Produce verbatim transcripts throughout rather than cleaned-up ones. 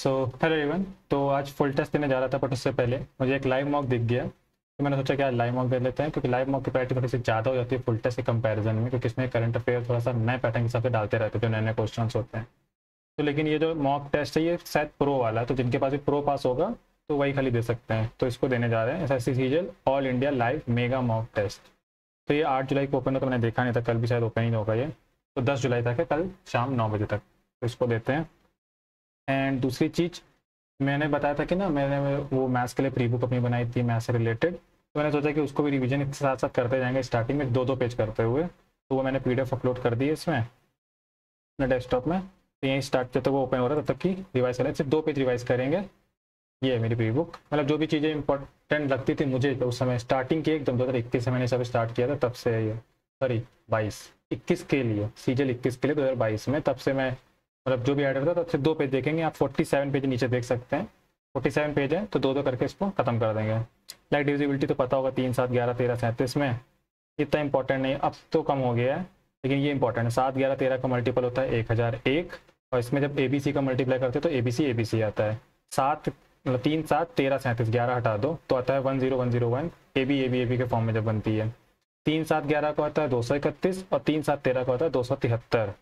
So hello everyone. तो आज full test देने जा रहा था, बट उससे पहले मुझे एक लाइव मॉक दिख गया, तो मैंने सोचा कि आज लाइव मॉक दे लेते हैं, क्योंकि लाइव मॉक की प्रायोरिटी थोड़ी सी ज़्यादा हो जाती है फुल टेस्ट के कंपैरिजन में, क्योंकि इसमें करंट अफेयर थोड़ा सा नए पैटर्न के हिसाब से डालते रहते हैं, जो नए नए क्वेश्चन होते हैं। तो लेकिन ये जो मॉक टेस्ट है ये शायद प्रो वाला है, तो जिनके पास भी प्रो पास होगा तो वही खाली दे सकते हैं, तो इसको देने जा रहे हैं S S C CGL all India live mega mock test. तो ये आठ जुलाई को ओपन हो, तो मैंने देखा नहीं था, कल भी शायद ओपन ही होगा ये, तो दस जुलाई तक है, कल शाम नौ बजे तक, तो इसको देते हैं। एंड दूसरी चीज़, मैंने बताया था कि ना मैंने वो मैथ्स के लिए प्री बुक अपनी बनाई थी मैथ्स से रिलेटेड, तो मैंने सोचा कि उसको भी रिवीजन इसके साथ साथ करते जाएंगे, स्टार्टिंग में दो दो पेज करते हुए। तो वो मैंने पीडीएफ अपलोड कर दी है इसमें अपने डेस्कटॉप में, तो यहीं स्टार्ट जब तक वो ओपन हो रहा है तब तक की रिवाइज करें, सिर्फ दो पेज रिवाइज करेंगे। ये है मेरी प्री बुक, मतलब जो भी चीज़ें इंपॉर्टेंट लगती थी मुझे तो उस समय स्टार्टिंग की एकदम दो हज़ार इक्कीस से मैंने सब स्टार्ट किया था, तब से ये सॉरी बाईस इक्कीस के लिए सीजल इक्कीस के लिए दो हज़ार बाईस में, तब से मैं मतलब जो भी एडर था तब से दो पेज देखेंगे आप। सैंतालीस पेज नीचे देख सकते हैं, सैंतालीस पेज है, तो दो दो करके इसको खत्म कर देंगे। लाइक डिविजिबिलिटी तो पता होगा, तीन सात ग्यारह तेरह सैंतीस में इतना इंपॉर्टेंट नहीं, अब तो कम हो गया है, लेकिन ये इंपॉर्टेंट है। सात ग्यारह तेरह का मल्टीपल होता है एक हज़ार एक, और इसमें जब ए बी सी का मल्टीप्लाई करते हैं तो ए बी सी ए बी सी आता है। सात मतलब तीन सात तेरह सैंतीस, ग्यारह हटा दो तो आता है one zero one zero one, A B A B A B के फॉर्म में जब बनती है। तीन सात ग्यारह का होता है दो सौ इकतीस, और तीन सात तेरह का होता है दो सौ तिहत्तर।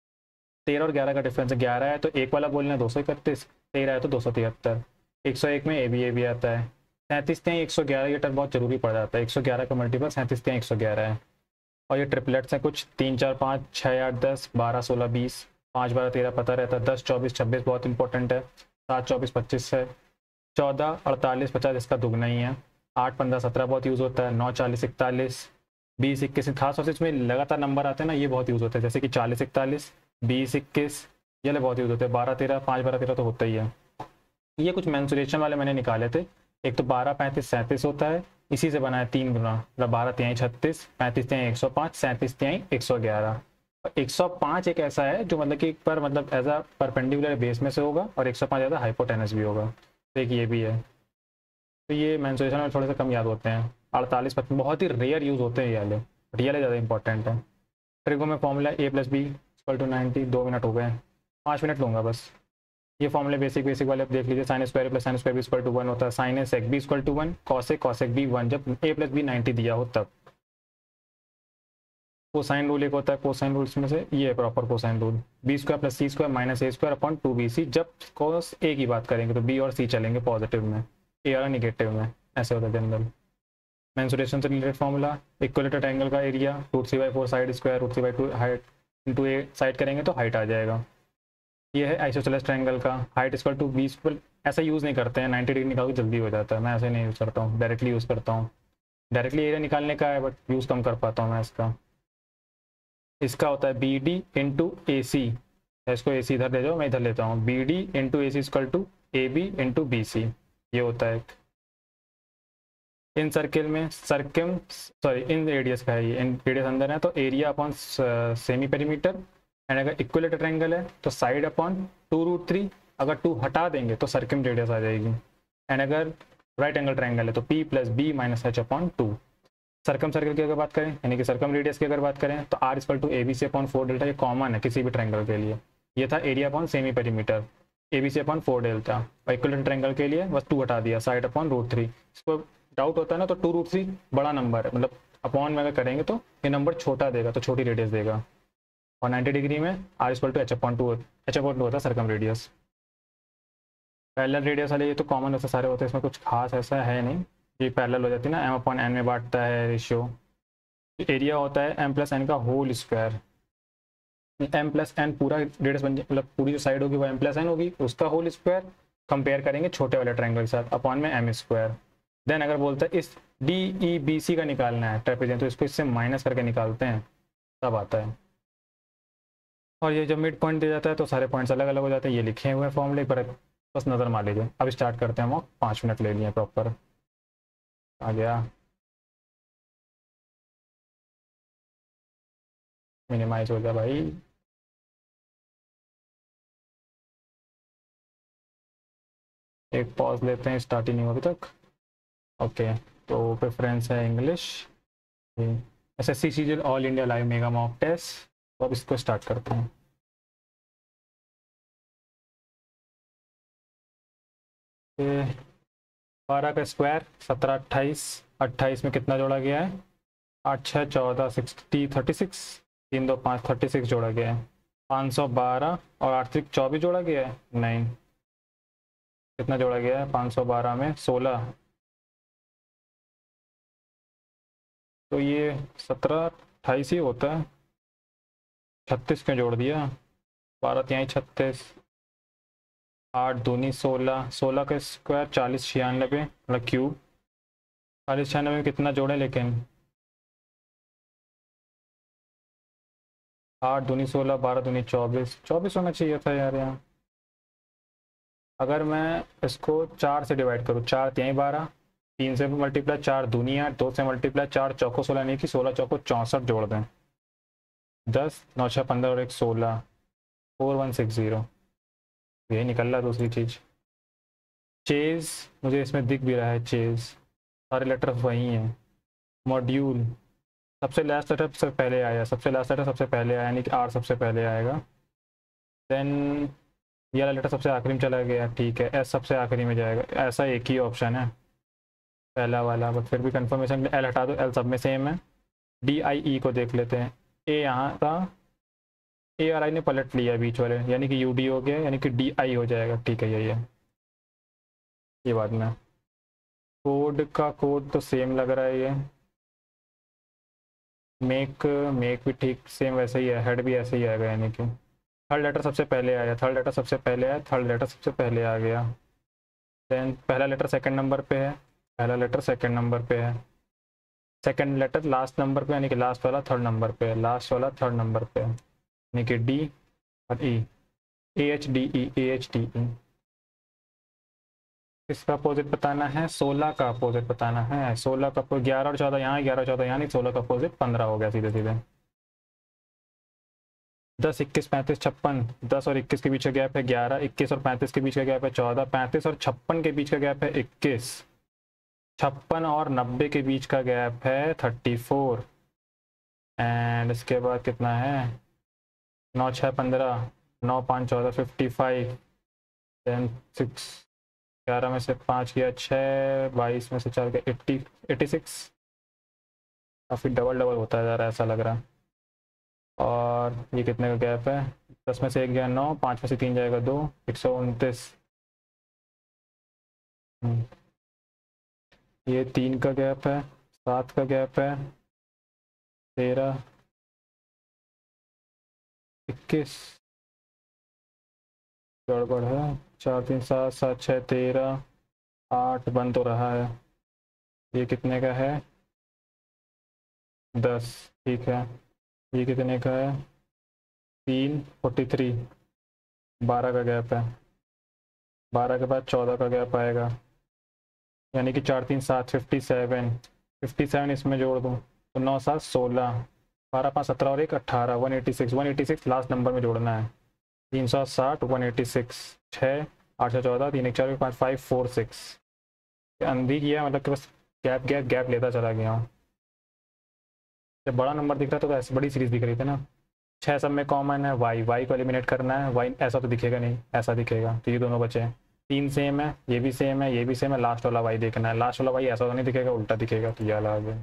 तेरह और ग्यारह का डिफरेंस है, ग्यारह है तो एक वाला बोलना है दो सौ इकतीस, तेरह है तो दो सौ तिहत्तर। एक सौ एक में ए बी ए बी आता है। सैंतीस त्याई एक सौ ग्यारह, ये टर्म बहुत जरूरी पड़ जाता है, एक सौ ग्यारह का मल्टीपल सैंतीस त्याई एक सौ ग्यारह है। और ये ट्रिपलेट्स हैं कुछ तीन चार पाँच छः आठ दस बारह सोलह बीस, पाँच बारह तेरह पता रहता है, दस चौबीस छब्बीस बहुत इंपॉर्टेंट है, सात चौबीस पच्चीस है, चौदह अड़तालीस पचास इसका दुगना ही है, आठ पंद्रह सत्रह बहुत यूज़ होता है, नौ चालीस इकतालीस, बीस इक्कीस खासतौर से इसमें लगातार नंबर आते हैं ना, ये बहुत यूज़ होता है, जैसे कि चालीस इकतालीस बीस इक्कीस ये ले बहुत यूज़ होते हैं, बारह तेरह पाँच बारह तेरह तो होता ही है। ये कुछ मैंसुरेशन वाले मैंने निकाले थे, एक तो बारह पैंतीस सैंतीस होता है, इसी से बना है तीन गुना, मतलब बारह त्याई छत्तीस, पैंतीस त्याई एक सौ पाँच, सैंतीस त्याई एक सौ ग्यारह। एक सौ पाँच एक ऐसा है जो मतलब कि एक पर मतलब एज अ परपेंडिकुलर बेस में से होगा, और एक सौ पाँच एज अ हाइपोटेनस भी होगा, तो एक ये भी है। तो ये मैंसुरेशन में थोड़े से कम याद होते हैं, अड़तालीस पचपन बहुत ही रेयर यूज़ होते हैं ये वाले, बट ये वाले ज़्यादा इंपॉर्टेंट है। ट्रिगो में formula A plus B equal to ninety, दो मिनट हो गए, पाँच मिनट लूँगा बस। ये फॉर्मूले बेसिक बेसिक वाले आप देख लीजिए, sine square plus sine square B equal to one होता है, sine A sec B equal to one, cos A cos B one, जब ए प्लस बी नाइन्टी दिया हो तब। कोसाइन रूल एक होता है, कोसाइन रूल्स में से ये है proper cosine rule, B square plus C square minus A square upon two B C, जब कॉस ए की बात करेंगे तो बी और सी चलेंगे पॉजिटिव में, ए वाला निगेटिव में, ऐसे होता है जनरल। मेंसुरेशन से रिलेटेड फॉर्मूला, इक्वलेटेड एंगल का area root three by four side square root three by two height into A side करेंगे तो हाइट आ जाएगा। ये है आइसोसेलेस ट्रायंगल का, height equal to B equal, ऐसा यूज़ नहीं करते हैं, नाइन्टी डिग्री निकाल के जल्दी हो जाता है, मैं ऐसे नहीं यूज़ करता हूँ, डायरेक्टली यूज़ करता हूँ। डायरेक्टली एरिया निकालने का है बट यूज़ कम कर पाता हूँ मैं इसका। इसका होता है B D into A C, इसको ए सी इधर ले जाओ, मैं इधर लेता हूँ, B D into A C equal to A B into B C, ये होता है। इन सर्किल में सर्किम सॉरी इन रेडियस का है ये, इन रेडियस अंदर है तो area upon semi perimeter, and अगर इक्वलेटेड ट्रायंगल है तो side upon two root three, अगर टू हटा देंगे तो सर्किम रेडियस आ जाएगी, एंड अगर राइट एंगल ट्रायंगल है तो P plus B minus H upon two. Circum circle की अगर बात करें यानी कि सर्कम रेडियस की अगर बात करें तो R equal to A B C upon four delta, ये कॉमन है किसी भी ट्रायंगल के लिए, ये था area upon semi perimeter, A B C upon four delta, और इक्वलेटेड ट्रायंगल के लिए बस टू हटा दिया, साइड अपॉन रूट थ्री। इसको डाउट होता है ना तो टू रूट थ्री बड़ा नंबर है, मतलब अपॉन में अगर करेंगे तो ये नंबर छोटा देगा, तो छोटी रेडियस देगा, और नाइन्टी डिग्री में R equal to H upon two, H upon two होता है सर्कम रेडियस। पैरेलल रेडियस वाले ये तो कॉमन वैसे सारे होते हैं, इसमें कुछ खास ऐसा है नहीं, ये पैरेलल हो जाती है ना, एम अपॉन एन में बांटता है रेशियो। एरिया होता है एम प्लस एन का whole square, M plus N पूरा रेडियस बन मतलब पूरी जो साइड होगी वो एम प्लस एन होगी, उसका होल स्क्वायर कंपेयर करेंगे छोटे वाले ट्रायंगल के साथ, अपॉन में एम स्क्वायर। देन अगर बोलते हैं इस डी ई बी सी का निकालना है ट्रेपेजियम, तो इसको इससे माइनस करके निकालते हैं तब आता है। और ये जब मिड पॉइंट दिया जाता है तो सारे पॉइंट्स अलग अलग हो जाते हैं, ये लिखे हुए फॉर्मूले पर बस नज़र मार लीजिए। अब स्टार्ट करते हैं, वो पाँच मिनट ले लिए प्रॉपर, आ गया मिनिमाइज हो गया भाई। एक पॉज लेते हैं, स्टार्ट ही नहीं हुआ अभी तक। ओके, तो प्रेफरेंस है English, S S C CGL all India live mega mock test, तो अब इसको स्टार्ट करते हैं। ये बारह का स्क्वायर सत्रह अट्ठाईस, अट्ठाईस में कितना जोड़ा गया है? आठ छः चौदह, सिक्सटी थर्टी सिक्स, तीन दो पाँच, थर्टी सिक्स जोड़ा गया है। पाँच सौ बारह और आठ त्रिक चौबीस जोड़ा गया है? नहीं, कितना जोड़ा गया है पाँच सौ बारह में? सोलह। तो ये सत्रह अट्ठाईस ही होता है, छत्तीस क्यों जोड़ दिया? बारह तिहाई छत्तीस, आठ दूनी सोलह, सोलह का स्क्वायर चालीस छियानबे मतलब क्यूब, चालीस छियानबे में कितना जोड़े लेकिन? आठ दूनी सोलह, बारह दूनी चौबीस, चौबीस होना चाहिए था यार यहाँ। अगर मैं इसको चार से डिवाइड करूँ, चार तिहाई बारह, तीन से मल्टीप्लाई, चार दूनी आठ, दो से मल्टीप्लाई, चार चौको सोलह, नहीं कि सोलह चौको चौंसठ जोड़ दें, दस, नौ छः पंद्रह और एक सोलह, फोर वन सिक्स ज़ीरो, यही निकल रहा है दूसरी चीज़। चेज़ मुझे इसमें दिख भी रहा है, चेज़ सारे लेटर वही हैं। मॉड्यूल सबसे लास्ट लेटर सबसे पहले आया, सबसे लास्ट लेटर सबसे पहले आया, यानी कि आर सबसे पहले आएगा। देन ये वाला लेटर सबसे आखिरी में चला गया, ठीक है। एस सबसे आखिरी में जाएगा, ऐसा एक ही ऑप्शन है पहला वाला, बट फिर भी कंफर्मेशन। एल हटा दो, एल सब में सेम है। डी आई ई को देख लेते हैं, ए यहाँ था, ए आर आई ने पलट लिया बीच वाले, यानी कि यू डी हो गया, यानी कि डी आई हो जाएगा, ठीक है यही है। ये बात में कोड का कोड तो सेम लग रहा है, ये मेक मेक भी ठीक सेम वैसे ही है, हेड भी ऐसे ही आएगा, यानी कि थर्ड लेटर सबसे पहले आया, थर्ड लेटर सबसे पहले आया, थर्ड लेटर सबसे पहले आ गया। देन पहला लेटर सेकंड नंबर पे है, पहला लेटर सेकंड नंबर पे है, सेकंड लेटर लास्ट नंबर पे, यानी कि लास्ट वाला थर्ड नंबर पे है, लास्ट वाला थर्ड नंबर पे है, यानी कि डी और E, A H D E, A H D E. इसका अपोजिट बताना है, सोलह का अपोजिट बताना है, सोलह का ग्यारह और चौदह यहाँ, ग्यारह चौदह यहाँ, नहीं सोलह का अपोजिट पंद्रह हो गया सीधे सीधे। दस इक्कीस पैंतीस छप्पन, दस और इक्कीस के बीच का गैप है ग्यारह, इक्कीस और पैंतीस के बीच का गैप है चौदह, पैंतीस और छप्पन के बीच का गैप है इक्कीस, छप्पन और नब्बे के बीच का गैप है थर्टी फोर, एंड इसके बाद कितना है? नौ छः पंद्रह, नौ पाँच चौदह, फिफ्टी फाइव, देन सिक्स, ग्यारह में से पाँच किया छः, बाईस में से चार किया एट्टी, एट्टी सिक्स। काफ़ी डबल डबल होता है ज़रा ऐसा लग रहा है। और ये कितने का गैप है? दस में से एक गया नौ, पाँच में से तीन जाएगा दो, एक सौ उनतीस। ये तीन का गैप है, सात का गैप है, तेरह, इक्कीस, गड़बड़ है, चार तीन सात, सात छः तेरह, आठ बन तो रहा है। ये कितने का है? दस, ठीक है। ये कितने का है? तीन, फोर्टी थ्री, बारह का गैप है, बारह के बाद चौदह का गैप आएगा, यानी कि चार तीन सात, फिफ्टी सेवन, फिफ्टी सेवन इसमें जोड़ दूँ तो नौ सात सोलह, बारह पाँच सत्रह और एक अट्ठारह, one eighty six, one eighty six last number में जोड़ना है, तीन सौ साठ, वन एटी सिक्स, छः, आठ सौ चौदह, तीन एक चार पाँच, फाइव फोर सिक्स। अंधी किया, मतलब कि बस गैप गैप गैप लेता चला गया हूँ। जब बड़ा नंबर दिख रहा था तो ऐसी बड़ी सीरीज दिख रही थी ना। छः सब में कॉमन है, वाई, वाई को एलिमिनेट करना है, वाई ऐसा तो दिखेगा नहीं, ऐसा दिखेगा, तो ये दोनों बचे हैं। तीन सेम है, ये भी सेम है, ये भी सेम है, लास्ट वाला वाई देखना है, लास्ट वाला वाई ऐसा तो नहीं दिखेगा, उल्टा दिखेगा, तो ये अलग है।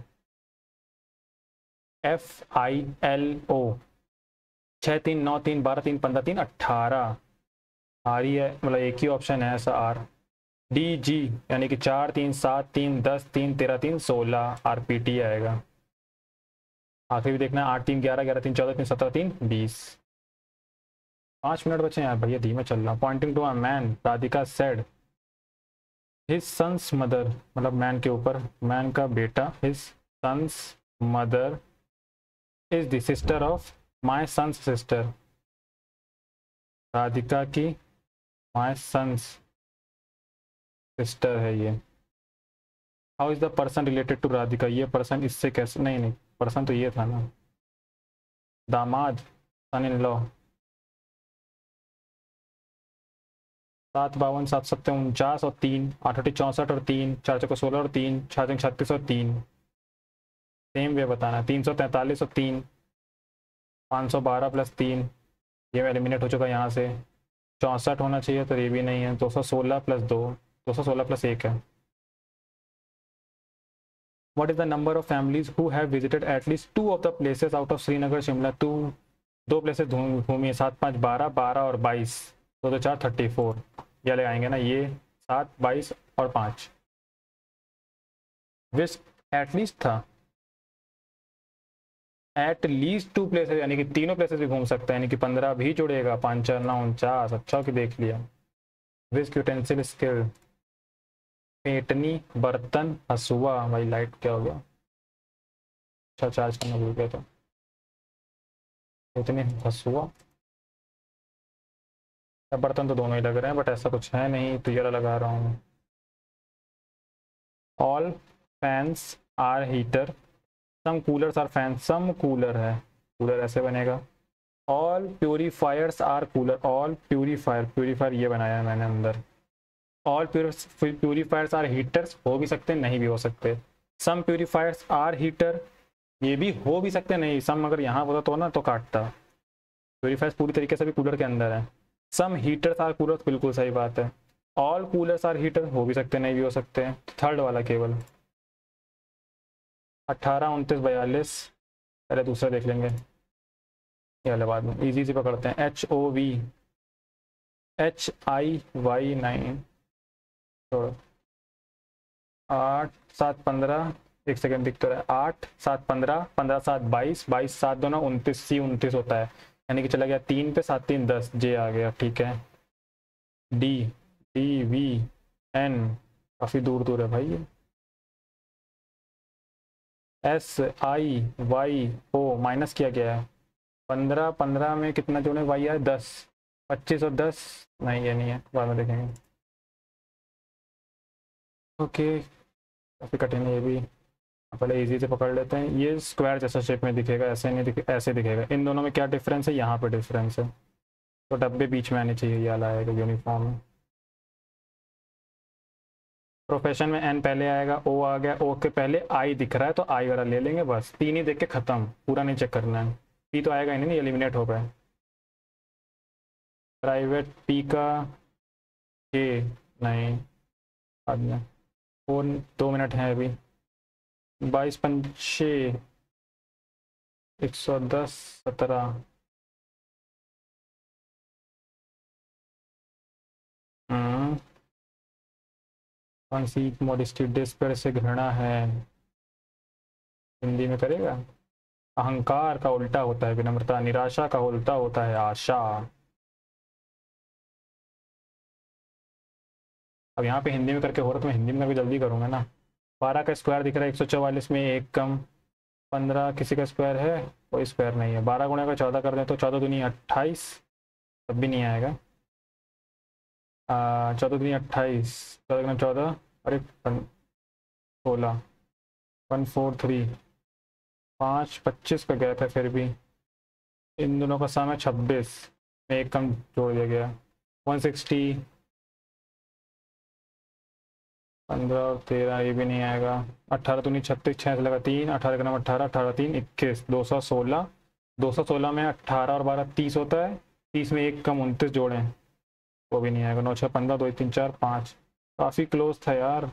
एफ आई एल ओ, छः तीन नौ तीन बारह तीन पंद्रह तीन अट्ठारह, आ रही है, मतलब एक ही ऑप्शन है ऐसा आर। डी जी यानी कि चार तीन सात तीन दस तीन तेरह तीन सोलह, आर पी टी आएगा। आखिरी भी देखना है, आठ तीन ग्यारह, ग्यारह तीन चौदह, तीन सत्रह, तीन बीस। पाँच मिनट बचे यार भैया, धीमे चल रहा। Pointing to a man, Radhika said his son's mother, मतलब मैन के ऊपर, मैन का बेटा, his son's mother is the sister of my son's sister, Radhika की माई सन्स सिस्टर है ये। How is the person related to Radhika, ये पर्सन इससे कैसे, नहीं नहीं पर्सन तो ये था ना, दामाद, सन इन लॉ। सात बावन, सात सत्तर उनचास और तीन, आठ अठी चौंसठ और तीन, चार चौको सोलह और तीन, छः तीन छत्तीस और तीन, सेम वे बताना है। तीन सौ तैंतालीस और तीन, पाँच सौ बारह प्लस तीन, ये एलिमिनेट हो चुका यहाँ से। चौंसठ होना चाहिए तो ये भी नहीं है। दो सौ सोलह प्लस दो, दो सौ सोलह प्लस एक है। What is the number of families who have visited at least two of the places out of Srinagar, Shimla? Two दो प्लेसेस घूमी है, सात पाँच बारह, बारह और बाईस, दो दो चार थर्टी फोर, ये लगाएंगे ना, ये सात बाईस और पाँच। विच एटलीस्ट था, एट लीस्ट टू प्लेसेस यानी कि तीनों प्लेसेस भी घूम सकता है, यानी कि पंद्रह भी जुड़ेगा, पाँच चार नौ उनचास। अच्छा कि देख लिया। विच यूटेंसिल स्किल, पेटनी, बर्तन, हसुआ। भाई लाइट क्या हो गया, अच्छा चार्ज करना भूल गया था। पेटनी, हसुआ, बर्तन तो दोनों ही लग रहे हैं, बट ऐसा कुछ है नहीं तो ये लगा रहा हूँ। All fans are heater, some coolers are fan, some cooler है, कूलर ऐसे बनेगा। All purifiers are cooler, all purifier, purifier ये बनाया है मैंने अंदर। ऑल प्यूरीफायर्स आर हीटर्स, हो भी सकते नहीं भी हो सकते। सम प्यूरीफायर्स आर हीटर, ये भी हो भी सकते नहीं, सम अगर यहाँ होता तो ना तो काटता। प्यूरीफायर्स पूरी तरीके से भी कूलर के अंदर है। सम हीटर्स आर कूलर्स, बिल्कुल सही बात है। ऑल कूलर्स आर हीटर, हो भी सकते नहीं भी हो सकते। थर्ड वाला केवल। अट्ठारह उनतीस बयालीस, पहले दूसरा देख लेंगे, ये वाले बाद में, इजी से पकड़ते हैं। H O V, H I Y nine, छोड़ो। आठ सात पंद्रह, एक सेकेंड दिख तो रहा है, आठ सात पंद्रह, पंद्रह सात बाईस, बाईस सात दोनों उनतीस, सी उनतीस होता है, यानी कि चला गया तीन पे, सात तीन दस, जे आ गया, ठीक है। डी, डी वी एन, काफ़ी दूर दूर है भाई ये। S I Y O, minus किया गया है। पंद्रह पंद्रह में कितना जोड़े, वाई है दस, पच्चीस और दस, नहीं ये नहीं है, बाद में देखेंगे। ओके, काफ़ी कठिन है ये भी, पहले इजी से पकड़ लेते हैं। ये स्क्वायर जैसा शेप में दिखेगा, ऐसे नहीं दिखे, ऐसे दिखेगा। इन दोनों में क्या डिफरेंस है, यहाँ पे डिफरेंस है, तो डब्बे बीच में आने चाहिए, ये वाला आएगा यूनिफॉर्म में। प्रोफेशन में एन पहले आएगा, ओ आ गया, ओ के पहले आई दिख रहा है तो आई वाला ले लेंगे, बस तीन ही देख के ख़त्म, पूरा नहीं चेक करना है। पी तो आएगा ही नहीं, एलिमिनेट हो गए। प्राइवेट पी का के नहीं, बाद में। फोर, दो मिनट हैं अभी। बाईस पंचे एक सौ दस, सत्रह, कौन सी मॉडेस्टी, डिस्पेयर से घृणा है, हिंदी में करेगा। अहंकार का उल्टा होता है विनम्रता, निराशा का उल्टा होता है आशा। अब यहाँ पे हिंदी में करके हो रहा तो मैं हिंदी में करके जल्दी करूँगा ना। बारह का स्क्वायर दिख रहा है, एक सौ चौवालीस में एक कम। पंद्रह किसी का स्क्वायर है, कोई स्क्वायर नहीं है। बारह गुणे का चौदह कर दें तो चौदह दूनी अट्ठाईस, तब भी नहीं आएगा। चौदह दूनी अट्ठाईस, चौदह गुना चौदह, अरे सोलह, वन फोर थ्री, पाँच पच्चीस का गैप है, फिर भी इन दोनों का सम है छब्बीस में एक कम जोड़ दिया गया। वन सिक्सटी, पंद्रह और तेरह, ये भी नहीं आएगा। अट्ठारह दूनी छत्तीस, छः से लगा तीन, अठारह का नाम अट्ठारह, अठारह तीन इक्कीस, दो सौ सोलह, दो सौ सोलह में अट्ठारह और बारह तीस होता है, तीस में एक कम उनतीस जोड़ें, वो भी नहीं आएगा। नौ छः पंद्रह, दो तीन चार पाँच, काफ़ी क्लोज था यार।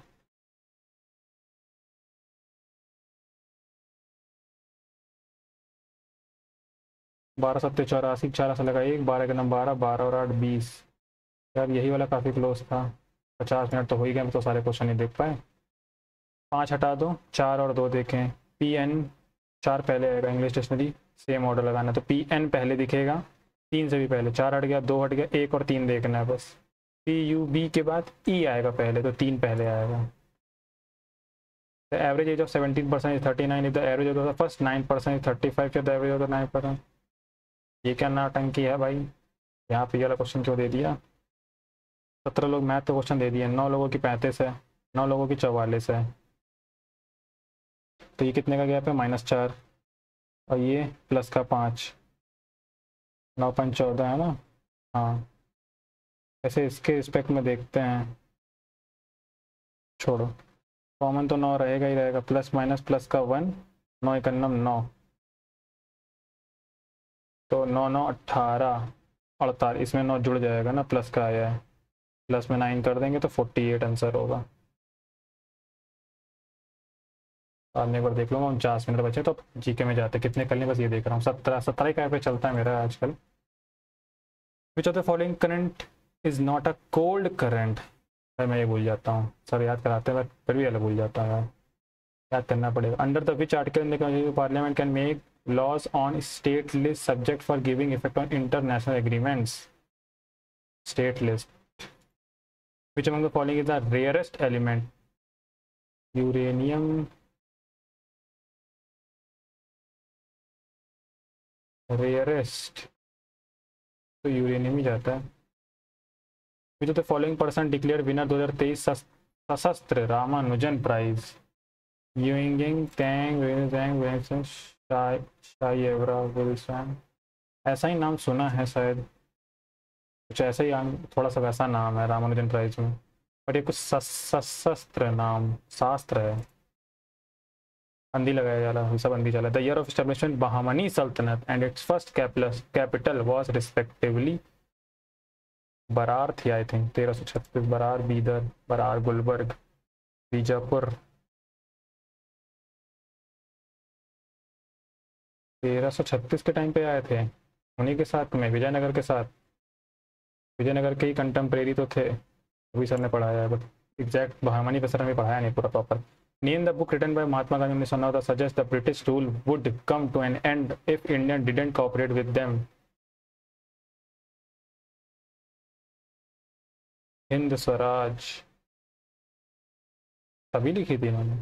बारह सत्ते चौरासी, चार से लगा एक, बारह का नाम बारह, बारह और आठ बीस, यार यही वाला काफ़ी क्लोज था। पचास मिनट तो हो ही गए, तो सारे क्वेश्चन नहीं देख पाए। पाँच हटा दो, चार और दो देखें। पी एन, चार पहले आएगा, इंग्लिश डिक्शनरी सेम ऑर्डर लगाना, तो पी एन पहले दिखेगा, तीन से भी पहले। चार हट गया, दो हट गया, एक और तीन देखना है बस। पी यू बी के बाद ई आएगा पहले, तो तीन पहले आएगा। The average age of seventeen percent is thirty nine, is the average of the first nine percent is thirty five, the average of the nine percent. ये क्या नाटंकी है भाई, यहाँ पे वाला क्वेश्चन क्यों दे दिया। सत्रह लोग मैथ का क्वेश्चन दे दिए, नौ लोगों की पैंतीस है, नौ लोगों की चौवालीस है, तो ये कितने का गैप है, माइनस चार, और ये प्लस का पाँच, नौ पॉइंट चौदह है ना। हाँ, ऐसे इसके रिस्पेक्ट में देखते हैं, छोड़ो, कॉमन तो नौ रहेगा ही रहेगा, प्लस माइनस प्लस का वन, नौ इकन्नम नौ, तो नौ नौ अट्ठारह, अड़तालीस, इसमें नौ जुड़ जाएगा ना, प्लस का आया है, प्लस में नाइन कर देंगे तो फोर्टी एट आंसर होगा। बाद में एक बार देख लूँगा, उनचास मिनट बचे तो जीके में जाते कितने कर लें, बस ये देख रहा हूँ। सत्रह सत्रह का पे चलता है मेरा आजकल। Which of the following current is not a cold current. Sir मैं ये भूल जाता हूँ, सर याद कराते हैं फिर भी अलग भूल जाता है, याद करना पड़ेगा। Under the which article parliament can make laws on state list subject for giving effect on international agreements. State list. Which among the following is the rarest element? Uranium. Rarest. तो यूरेनियम ही जाता है। Which of the following person declared winner दो हज़ार तेईस सशस्त्र Ramanujan prize? यूइंगिंग, Tang, Tang, Wilson, शायेवरा, विल्सन। ऐसा ही नाम सुना है शायद, कुछ ऐसा ही, थोड़ा सा वैसा नाम है रामानुजन प्राइज में, बट ये कुछ सशस्त्र नाम शास्त्र है। अंधी लगाया जा रहा है, सब अंधी चला। The year of establishment Bahmani सल्तनत and its first capital was respectively. Berar थी आई थिंक, तेरह सौ छत्तीस, बरार बीदर, बरार गुलबर्ग, बीजापुर। तेरह सौ छत्तीस के टाइम पे आए थे, उन्हीं के साथ में विजयनगर के साथ। विजयनगर के ही कंटेम्प्रेरी तो थे, अभी सर ने पढ़ाया है, बट एग्जैक्ट बहामनी पे सर ने पढ़ाया नहीं पूरा proper. Name the book written by Mahatma Gandhi उन्नीस सौ नौ that suggest the British rule would come to an end if India didn't cooperate with them. Hind Swaraj तभी लिखी थी इन्होंने।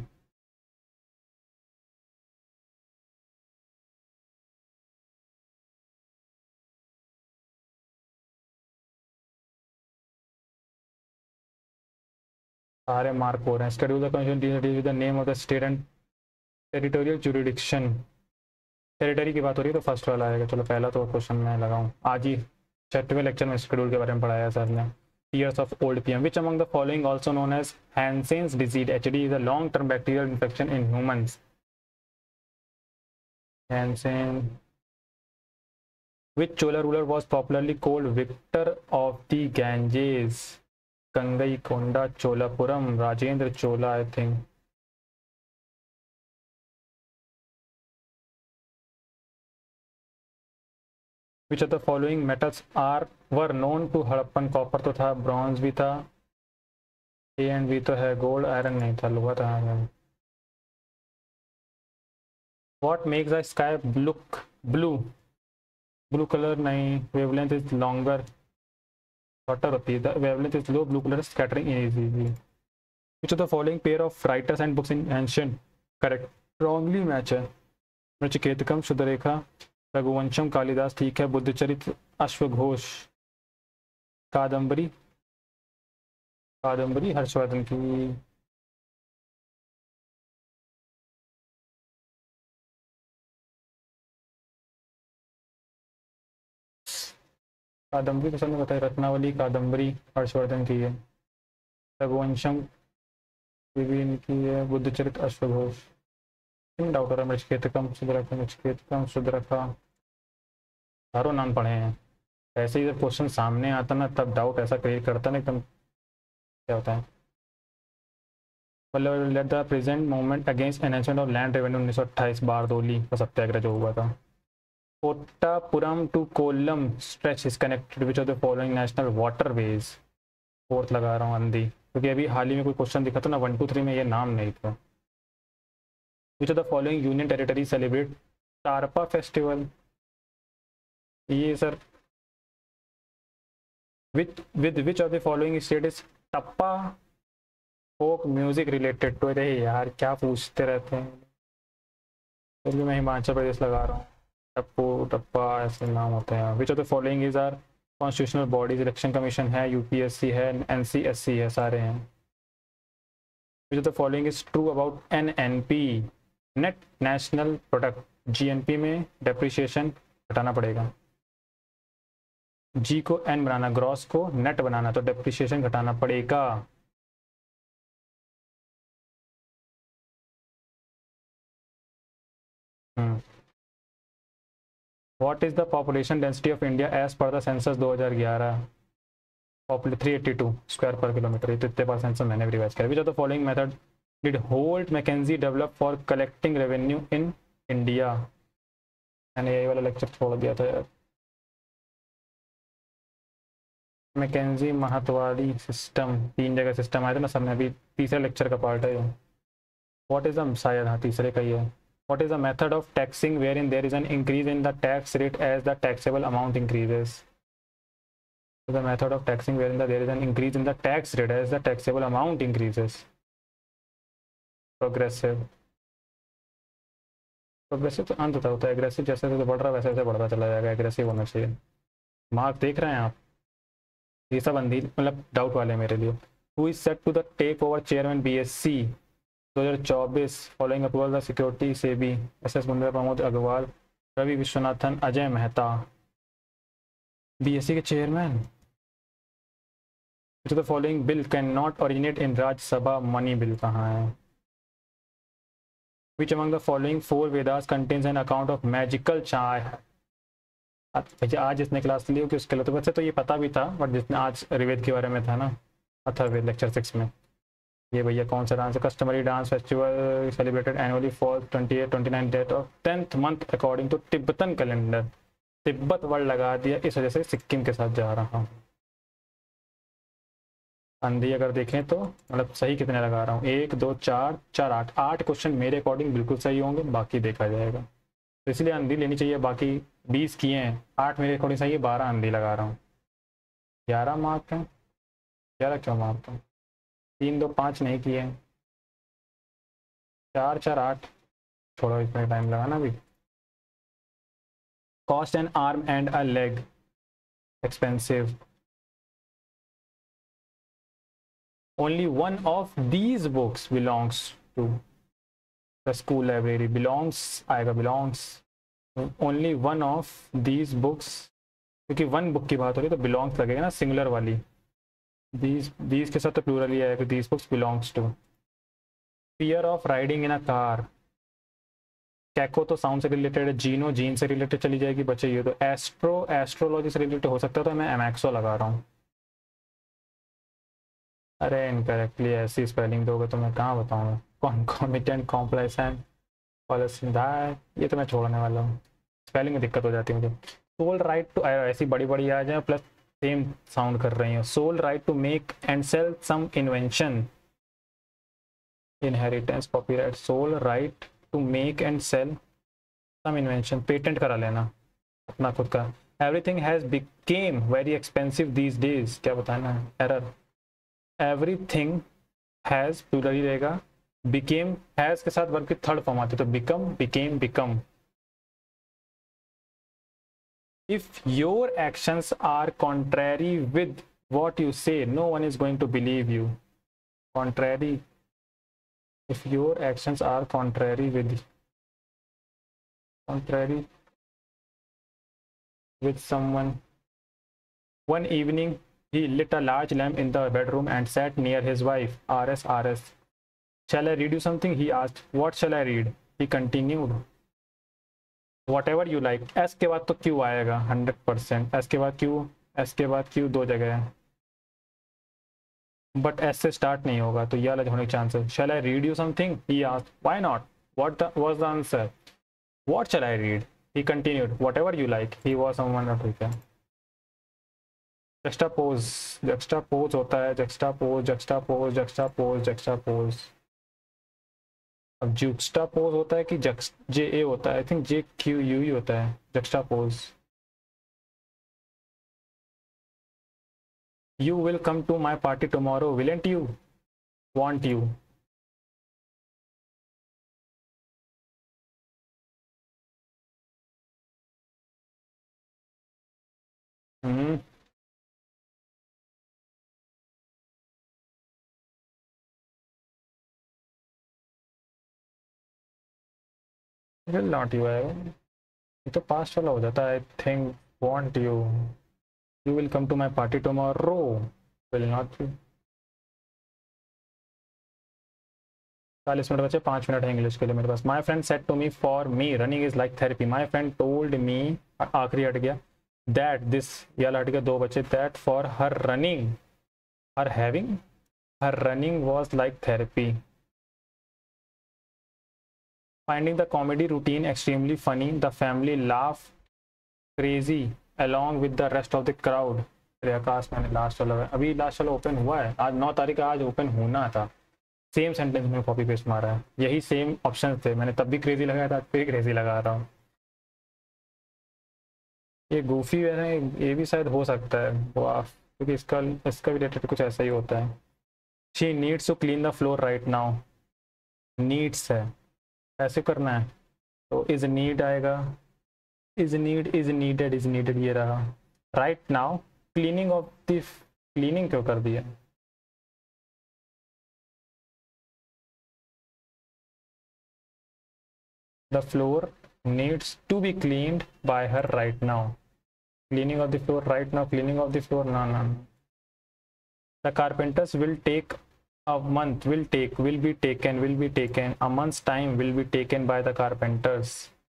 सारे मार्क हो रहे हैं। Schedule the constitution with the name of the state and territorial jurisdiction. Territory की बात हो रही है तो फर्स्ट वाला आएगा। चलो पहला तो क्वेश्चन मैं लगाऊं, आज ही छठवें लेक्चर में शेड्यूल के बारे में पढ़ाया सर ने। Years of old P M. Which among the following, also known as Hansen's disease (H D), is a long-term bacterial infection in humans? Hansen. Which Chola ruler was popularly called Victor of the Ganges? Gangaikonda Cholapuram, Rajendra Chola, I think. Which of the following metals are were known to Harappan? Copper तो था, bronze भी था, ए and B तो है, gold iron नहीं था, लोहा था। What makes the sky look blue? Blue colour नहीं, वेवलेंथ इज लॉन्गर, शॉर्टर होती है। Wavelength is low, blue colour scattering easily. Which of the following pair of writers and books in ancient? Correct. Wrongly match है। नचिकेतकम, शुद्धरेखा, रघुवंशम, कालिदास ठीक है, बुद्धचरित, अश्वघोष, कादम्बरी, कादम्बरी हर्षवर्धन की। कादम्बरी तो सबने बताया, रत्नावली, कादम्बरी हर्षवर्धन की है, रघुवंशम की है, बुद्धचरित अश्वघोष। डाउट हो रहा है। नचिकेतकम, शुद्धरेखा, नचिकेतकम, शुद्धरेखा, चारों नाम पढ़े हैं। ऐसे ही जब क्वेश्चन सामने आता ना तब डाउट ऐसा क्रिएट करता ना एकदम, क्या होता है। मतलब let the present movement against enhancement of land revenue उन्नीस सौ अट्ठाईस, बारदोली का सत्याग्रह जो हुआ था। Kottapuram to Kollam stretch is connected which of the following national waterways? Fourth लगा रहा हूँ अंधी, क्योंकि अभी हाल ही में कोई क्वेश्चन दिखा था ना वन टू थ्री में, ये नाम नहीं था। Which of the following union territory celebrate Tarpa festival? ये sir with with which of the following state is Tappa folk music related to? अरे यार क्या पूछते रहते हैं। चलिए मैं हिमाचल प्रदेश लगा रहा हूँ, टप्पू टप्पा ऐसे नाम होते हैं। Which of the following is are constitutional bodies? Election commission है, यूपीएससी है, एनसीएससी है, सारे हैं। Which of the following is true about NNP? Net national product, GNP में डेप्रिसिएशन घटाना पड़ेगा। जी को एन बनाना, ग्रॉस को नेट बनाना, तो डेप्रिसिएशन घटाना पड़ेगा। What is the population density of India as per the census दो हज़ार ग्यारह? Popular three eighty two square per kilometre, तो इतने परसेंट से मैंने भी रिवाइज किया। Which are the following method did Holt Mackenzie develop for collecting revenue in India? मैंने यही वाला लेक्चर छोड़ दिया था यार। मैकेंजी महत्वादी सिस्टम, तीन जगह सिस्टम आए थे ना सब में, अभी तीसरे लेक्चर का पार्ट है ये। व्हाट इज द, शायद हाँ तीसरे का ही है। What is the method of taxing where in there is an increase in the tax rate as the taxable amount increases? The method of taxing wherein the, there is an increase in the tax rate as the taxable amount increases. Progressive. Progressive तो अंत होता है, aggressive जैसे जैसे बढ़ रहा है वैसे वैसे बढ़ता चला जाएगा, aggressive होना चाहिए। मार्क देख रहे हैं आप, ये सब अंधी मतलब डाउट वाले मेरे लिए। Who is set to the take over chairman B S C दो हज़ार चौबीस following approval the security SEBI? S S Munda, Pramod Agarwal, Ravi Vishwanathan, Ajay Mehta. B S C के chairman. Which of the following bill cannot originate in Rajya Sabha? Money bill कहाँ है? Which among the following four Vedas contains an account of magical चाय? भैया आज जिसने class ली होगी उसके लिए तो वैसे तो ये पता भी था, बट जिसने आज ऋग्वेद के बारे में था ना अथर्ववेद लेक्चर सिक्स में, ये भैया कौन सा डांस है? Customary dance festival celebrated annually for twenty eight twenty nine date of tenth month according to Tibetan calendar. Tibet word लगा दिया, इस वजह से सिक्किम के साथ जा रहा हूँ। अंधी अगर देखें तो मतलब सही कितने लगा रहा हूँ, एक दो चार चार आठ, आठ क्वेश्चन मेरे अकॉर्डिंग बिल्कुल सही होंगे, बाकी देखा जाएगा। तो इसलिए अंधी लेनी चाहिए, बाकी बीस किए हैं, आठ मेरे अकॉर्डिंग सही है, बारह अंधी लगा रहा हूँ। ग्यारह मार्क हैं, ग्यारह क्यों मार्क हैं? तीन दो पाँच नहीं किए हैं, चार चार आठ, छोड़ो इसमें टाइम लगाना भी। Cost an arm and a leg expensive? Only one of these books belongs to the school library. Belongs आएगा, belongs. Only one of these books, क्योंकि one book की बात हो रही है तो belongs लगेगा ना, सिंगुलर वाली। These these के साथ तो प्लूरल ही आएगा, these books belongs to. Fear of riding in a car. कैको तो साउंड से रिलेटेड है, जीनो जीन से रिलेटेड चली जाएगी बच्चे। ये तो एस्ट्रो एस्ट्रोलॉजी से रिलेटेड हो सकता है, तो मैं एमैक्सो लगा रहा हूँ। अरे इनकरेक्टली ऐसी स्पेलिंग दोगे तो मैं कहाँ बताऊँगा? कॉन्कॉमिटेंट कॉम्प्लेसेंट पॉलिसी, ये तो मैं छोड़ने वाला हूँ, स्पेलिंग में दिक्कत हो जाती है मुझे। सोल राइट टू, ऐसी बड़ी बड़ी आ जाए प्लस सेम साउंड कर रही है। Sole right to make and sell some invention, inheritance, copyright. Sole right to make and sell some invention, patent करा लेना अपना खुद का। Everything has become very expensive these days, क्या बताना है? एरर। एवरीथिंग हैज़ प्लूरल ही रहेगा, बिकेम हैज़ के साथ वर्ब की थर्ड फॉर्म आती है, तो become, became, become. If your actions are contrary with what you say, no one is going to believe you. Contrary, if your actions are contrary with, contrary with someone. One evening he lit a large lamp in the bedroom and sat near his wife. R S R S. Shall I read you something? He asked. What shall I read? He continued. Whatever you like. S के बाद तो Q आएगा hundred percent. S के बाद Q, S के बाद Q दो जगह है, बट S से स्टार्ट नहीं होगा, तो ये अलग होने के चांस है। Shall I read you something? He asked. Why not? What the, was the answer? What shall I read? He continued. Whatever you like. He was someone of ठीक है। जक्स्टापोज, जक्स्टापोज होता है, जक्स्टापोज, जक्स्टापोज, जक्स्टापोज, जक्स्टापोज। अब जुक्स्टापोज होता है कि jokes J A होता है? I think J Q U ही होता है juxtapose. You will come to my party tomorrow, विलेंट you, won't you. Hmm will not you आएगा, ये तो पास्ट वाला हो जाता है। I think won't you, you will come to my party tomorrow, will not you. चालीस मिनट बचे, पाँच मिनट है इंग्लिश के लिए मेरे पास। My friend said to me for me running is like therapy. My friend told me, आखिरी हट गया। दैट दिस, यह लड़के दो बच्चे, that for her running, her having, her running was like therapy, finding the comedy routine extremely funny, the family laugh crazy along with the rest of the crowd। अरे आकाश, मैंने last वाला अभी last वाला open हुआ है, आज नौ तारीख का, आज ओपन होना था। सेम सेंटेंस में कॉपी पेस्ट मारा है, यही सेम ऑप्शन थे, मैंने तब भी क्रेजी लगाया था, फिर क्रेजी लगा रहा हूँ। ये गोफी है, ये भी शायद हो सकता है वो, क्योंकि इसका इसका भी रिलेटेड कुछ ऐसा ही होता है। She needs to clean the floor right now, needs है, ऐसे करना है तो इज नीड आएगा, is need, is needed, is needed ये रहा। Right now cleaning of the, cleaning क्यों कर दिया? The floor needs to be cleaned by her right now, cleaning of the floor right now, cleaning of the floor ना ना। The carpenters will take a month, will take, will be taken, will be taken, a month's time will be taken by the carpenters।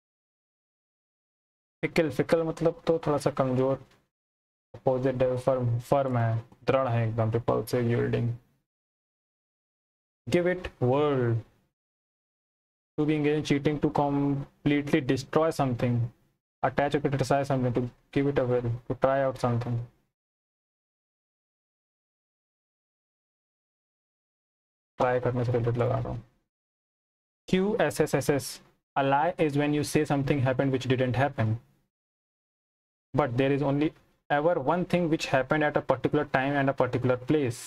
Fickle, fickle मतलब तो थोड़ा सा कमजोर, opposite firm, firm है, दृढ़ है एकदम, repulsive, yielding. Give it world, to be engaged in cheating, to completely destroy something, attach or criticize something, to give it a will, to try out something। Try करने से related लगा रहा हूँ। Q S S S S, a lie is when you say something happened which didn't happen, but there is only ever one thing which happened at a particular time and a particular place,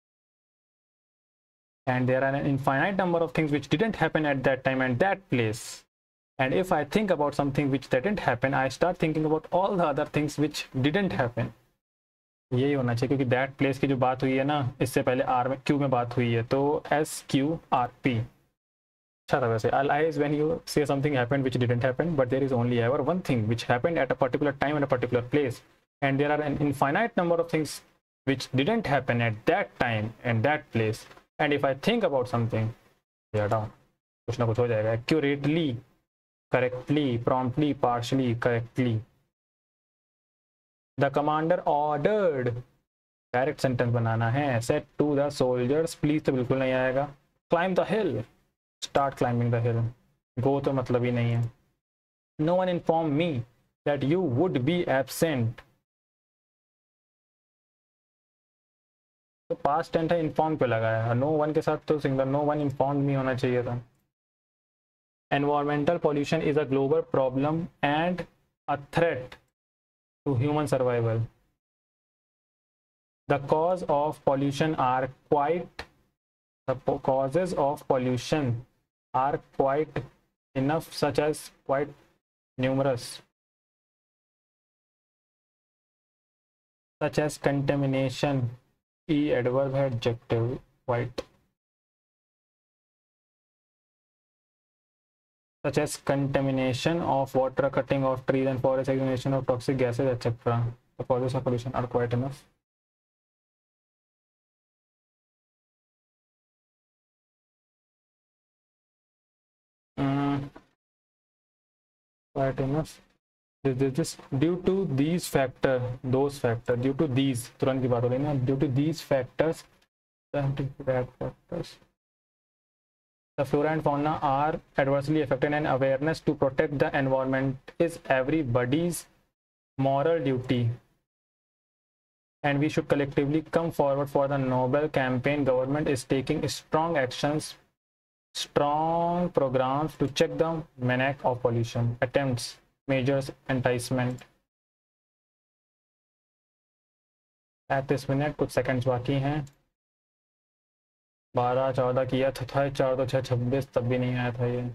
and there are an infinite number of things which didn't happen at that time and that place, and if I think about something which didn't happen, I start thinking about all the other things which didn't happen। यही होना चाहिए, क्योंकि that place की जो बात हुई है ना, इससे पहले आर में क्यू में बात हुई है, तो एस क्यू आर पी अच्छा था वैसे। अ lie is when you say something happened which didn't happen, but there is only ever one thing which happened at a particular time and a particular place, and there are an infinite number of things which didn't happen at that time and that place, and if I think about something, yeah, कुछ ना कुछ हो जाएगा। accurately, correctly, promptly, partially, correctly। The commander ordered, direct sentence बनाना है। Said to the soldiers, please तो बिल्कुल नहीं आएगा। Climb the hill, start climbing the hill. Go तो मतलब ही नहीं है। No one inform me that you would be absent, तो पास्ट टेंस है, इन्फॉर्म पे लगाया। नो वन के साथ तो सिंगल, नो वन इन्फॉर्म मी होना चाहिए था। Environmental pollution is a global problem and a threat to human survival। The cause of pollution are quite, the causes of pollution are quite enough, such as quite numerous, such as contamination, e adverb है, adjective, quite, such as contamination of water, cutting of trees and forest, exhalation of toxic gases, et cetera. The causes of pollution are quite enough. Mm, quite enough. This, this, this, due to these factor, those factor, due to these, तुरंत की बात हो रही है ना, due to these factors, factors, the flora and fauna are adversely affected, and awareness to protect the environment is everybody's moral duty, and we should collectively come forward for the noble campaign. Government is taking strong actions, strong programs to check the maniac of pollution, attempts, measures, enticement। पैंतीस minute कुछ seconds बाकी हैं। बारह चौदह किया था, था चार दो छः छब्बीस, तब भी नहीं आया था ये।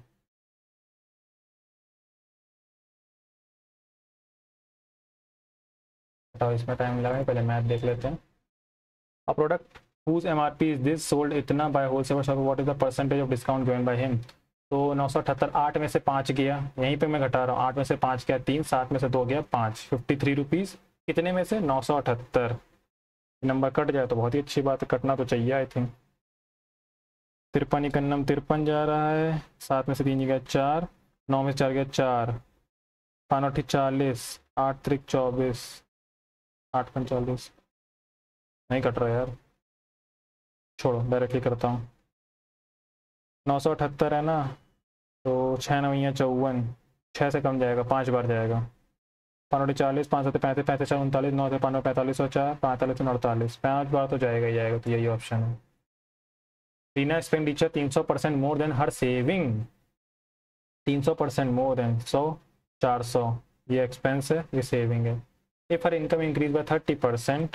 बताओ, इसमें टाइम लगा, पहले मैथ देख लेते हैं। A product whose M R P is this sold इतना by wholesaler shop, what is the percentage of discount given by him। तो नौ सौ अठहत्तर, आठ में से पाँच गया, यहीं पे मैं घटा रहा हूँ, आठ में से पाँच गया तीन, सात में से दो गया पाँच, फिफ्टी थ्री रुपीज़ कितने में से, नौ सौ अठहत्तर। नंबर कट जाए तो बहुत ही अच्छी बात है, कटना तो चाहिए आई थिंक। तिरपन इकन्नम तिरपन जा रहा है, सात में से तीन गया चार, नौ में से चार गया चार, पाँच अठी चालीस, आठ त्रिक चौबीस, आठ पैंतालीस, नहीं कट रहा यार, छोड़ो डायरेक्टली करता हूँ। नौ सौ अठहत्तर है ना, तो छः नवैया चौवन, छः से कम जाएगा, पाँच बार जाएगा। पाँच चालीस, पाँच सौ पैंतीस, पैंतीस चार उनतालीस, नौ से पाँच पैंतालीस सौ चार, पैंतालीस अड़तालीस, पाँच बार तो जाएगा ही जाएगा, तो यही ऑप्शन है। रीना एक्सपेंडिचर तीन सौ percent more than her saving, तीन सौ परसेंट मोर देन, सौ चार सौ, ये एक्सपेंस है, ये सेविंग है। If her income increase by thirty percent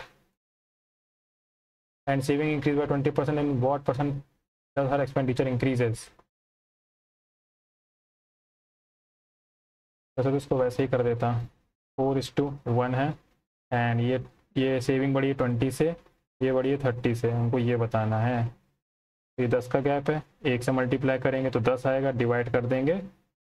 and saving increase by twenty percent, in what percent does her expenditure increases. वैसे तो इसको वैसे ही कर देता, फोर इज टू वन है, एंड ये ये सेविंग बढ़ी है ट्वेंटी से, ये बढ़ी है थर्टी से, हमको ये बताना है। ये दस का गैप है, एक से मल्टीप्लाई करेंगे तो दस आएगा, डिवाइड कर देंगे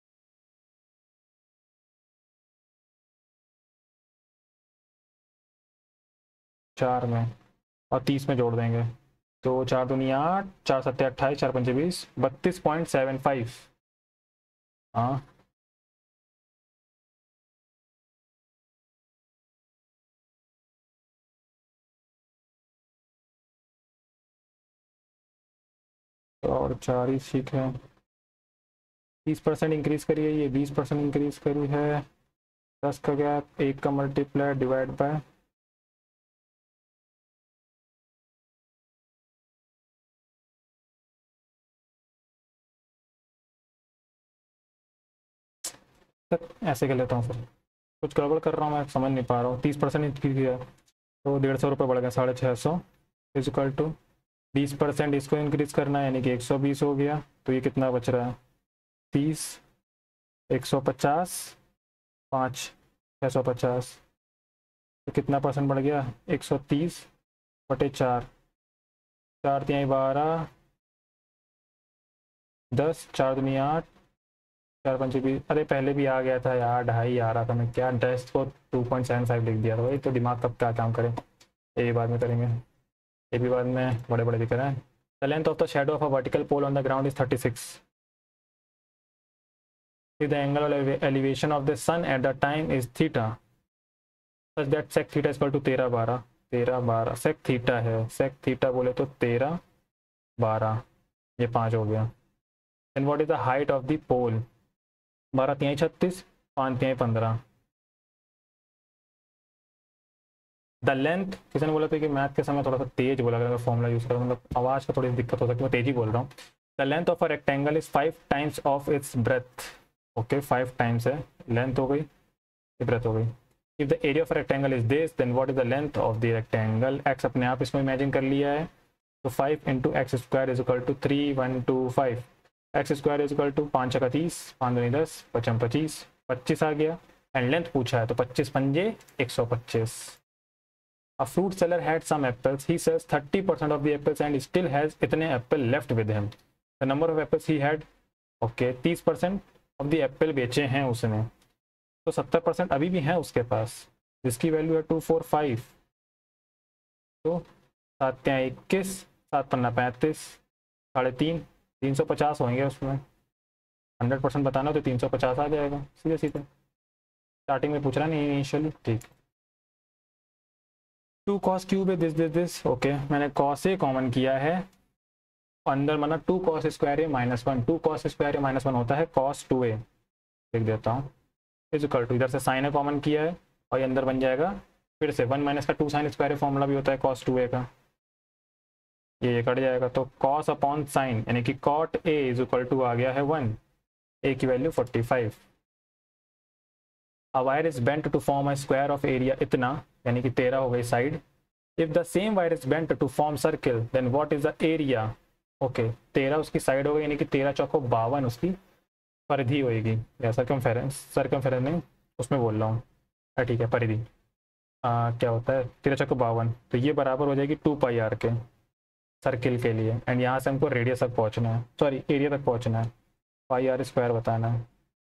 चार में और तीस में जोड़ देंगे, तो चार दुनिया आठ, चार सत्ते अट्ठाईस, चार पंचे बीस, बत्तीस पॉइंट सेवन फाइव। हाँ तो और चार ही ठीक है। तीस परसेंट इंक्रीज करिए, ये बीस परसेंट इंक्रीज करी है, दस का गैप, एक का मल्टीप्लाई डिवाइड बाय ऐसे कर लेता हूँ, फिर कुछ गड़बड़ कर रहा हूँ मैं, समझ नहीं पा रहा हूँ। तीस परसेंट इंक्रीज किया तो डेढ़ सौ रुपये बढ़ गया, साढ़े छः सौ इजिकल टू बीस परसेंट इसको इंक्रीज करना है, यानी कि एक सौ बीस हो गया, तो ये कितना बच रहा है, तीस, एक सौ पचास, पाँच, छः सौ पचास, तो कितना परसेंट बढ़ गया, एक सौ तीस बटे चार, चार तिहाई बारह, दस, चार दुनिया आठ, चार पंचे बीस, अरे पहले भी आ गया था यार, ढाई आ रहा था, मैं क्या डेस्ट को टू पॉइंट सेवन फाइव लिख दिया था, वही तो दिमाग कब क्या काम करे, ये बाद में करेंगे, ये भी बाद में बड़े बड़े दिख रहे हैं। The length of the shadow of a vertical pole on the ground is thirty six, the angle of elevation of the sun at the time is theta such that sec theta is equal to तेरह बारह, तेरह बारह sec theta है, sec theta बोले तो तेरह बारह, ये पाँच हो गया। And what is the height of the pole, बारह तिहाई छत्तीस, पाँच तिहाई पंद्रह। द लेंथ, किसी ने बोला था कि मैथ के समय थोड़ा सा तेज बोला अगर फॉर्मूला यूज करो, मतलब आवाज़ का थोड़ी दिक्कत हो सकती है, मैं तेज ही बोल रहा हूँ। The length of a rectangle is five times of its breadth, okay five times है, लेंथ हो गई, ब्रेथ हो गई। If the area of rectangle is this then what is the length of the rectangle, X अपने आप इसको imagine कर लिया है, तो five into X square is equal to three one two five, X square is equal to पाँच का तीस, पाँच दूनी दस, पचम पच्चीस, पच्चीस आ गया, एंड लेंथ पूछा है तो पच्चीस पंजे एक सौ पच्चीस। A fruit seller had some apples. He sells thirty percent of the apples and still has इतने apple left with him. The number of apples he had, okay, तीस परसेंट of the apple बेचे हैं उसने, तो सत्तर percent अभी भी हैं उसके पास, जिसकी वैल्यू है टू फोर फाइव, तो सात त्या इक्कीस, सात पन्ना पैंतीस, साढ़े तीन, तीन सौ पचास होंगे उसमें, हंड्रेड परसेंट बताना तो तीन सौ पचास आ जाएगा सीधे सीधे, स्टार्टिंग में पूछ रहा नहीं इनिशियली, ठीक। टू कॉस क्यूब है दिस दिस दिस, ओके मैंने कॉस ए कॉमन किया है, अंदर माना two cos square A minus one, two cos square A minus one होता है कॉस टू ए, लिख देता हूँ, इक्वल टू इधर से साइन ए कॉमन किया है और ये अंदर बन जाएगा फिर से वन माइनस का टू साइन स्क्वायर फॉर्मूला भी होता है कॉस टू ए का, ये ये कट जाएगा, तो कॉस अपॉन साइन यानी कि cot A is equal to आ गया है वन, ए की value forty five. A wire is bent to form a square of area इतना, यानी कि तेरह हो गई side, if the same wire is bent to form circle then what is the area, okay तेरह उसकी side हो गई, यानी कि तेरह चौको बावन उसकी परिधि होएगी, या सरकमफेरेंस, सरकमफेरेंस नहीं उसमें बोल रहा हूँ, ठीक है परिधि, क्या होता है तेरह चौको बावन, तो ये बराबर हो जाएगी टू पाई आर के सर्किल के लिए, एंड यहाँ से हमको रेडियस तक पहुँचना है, सॉरी एरिया तक पहुँचना है, पाई आर स्क्वायर बताना है,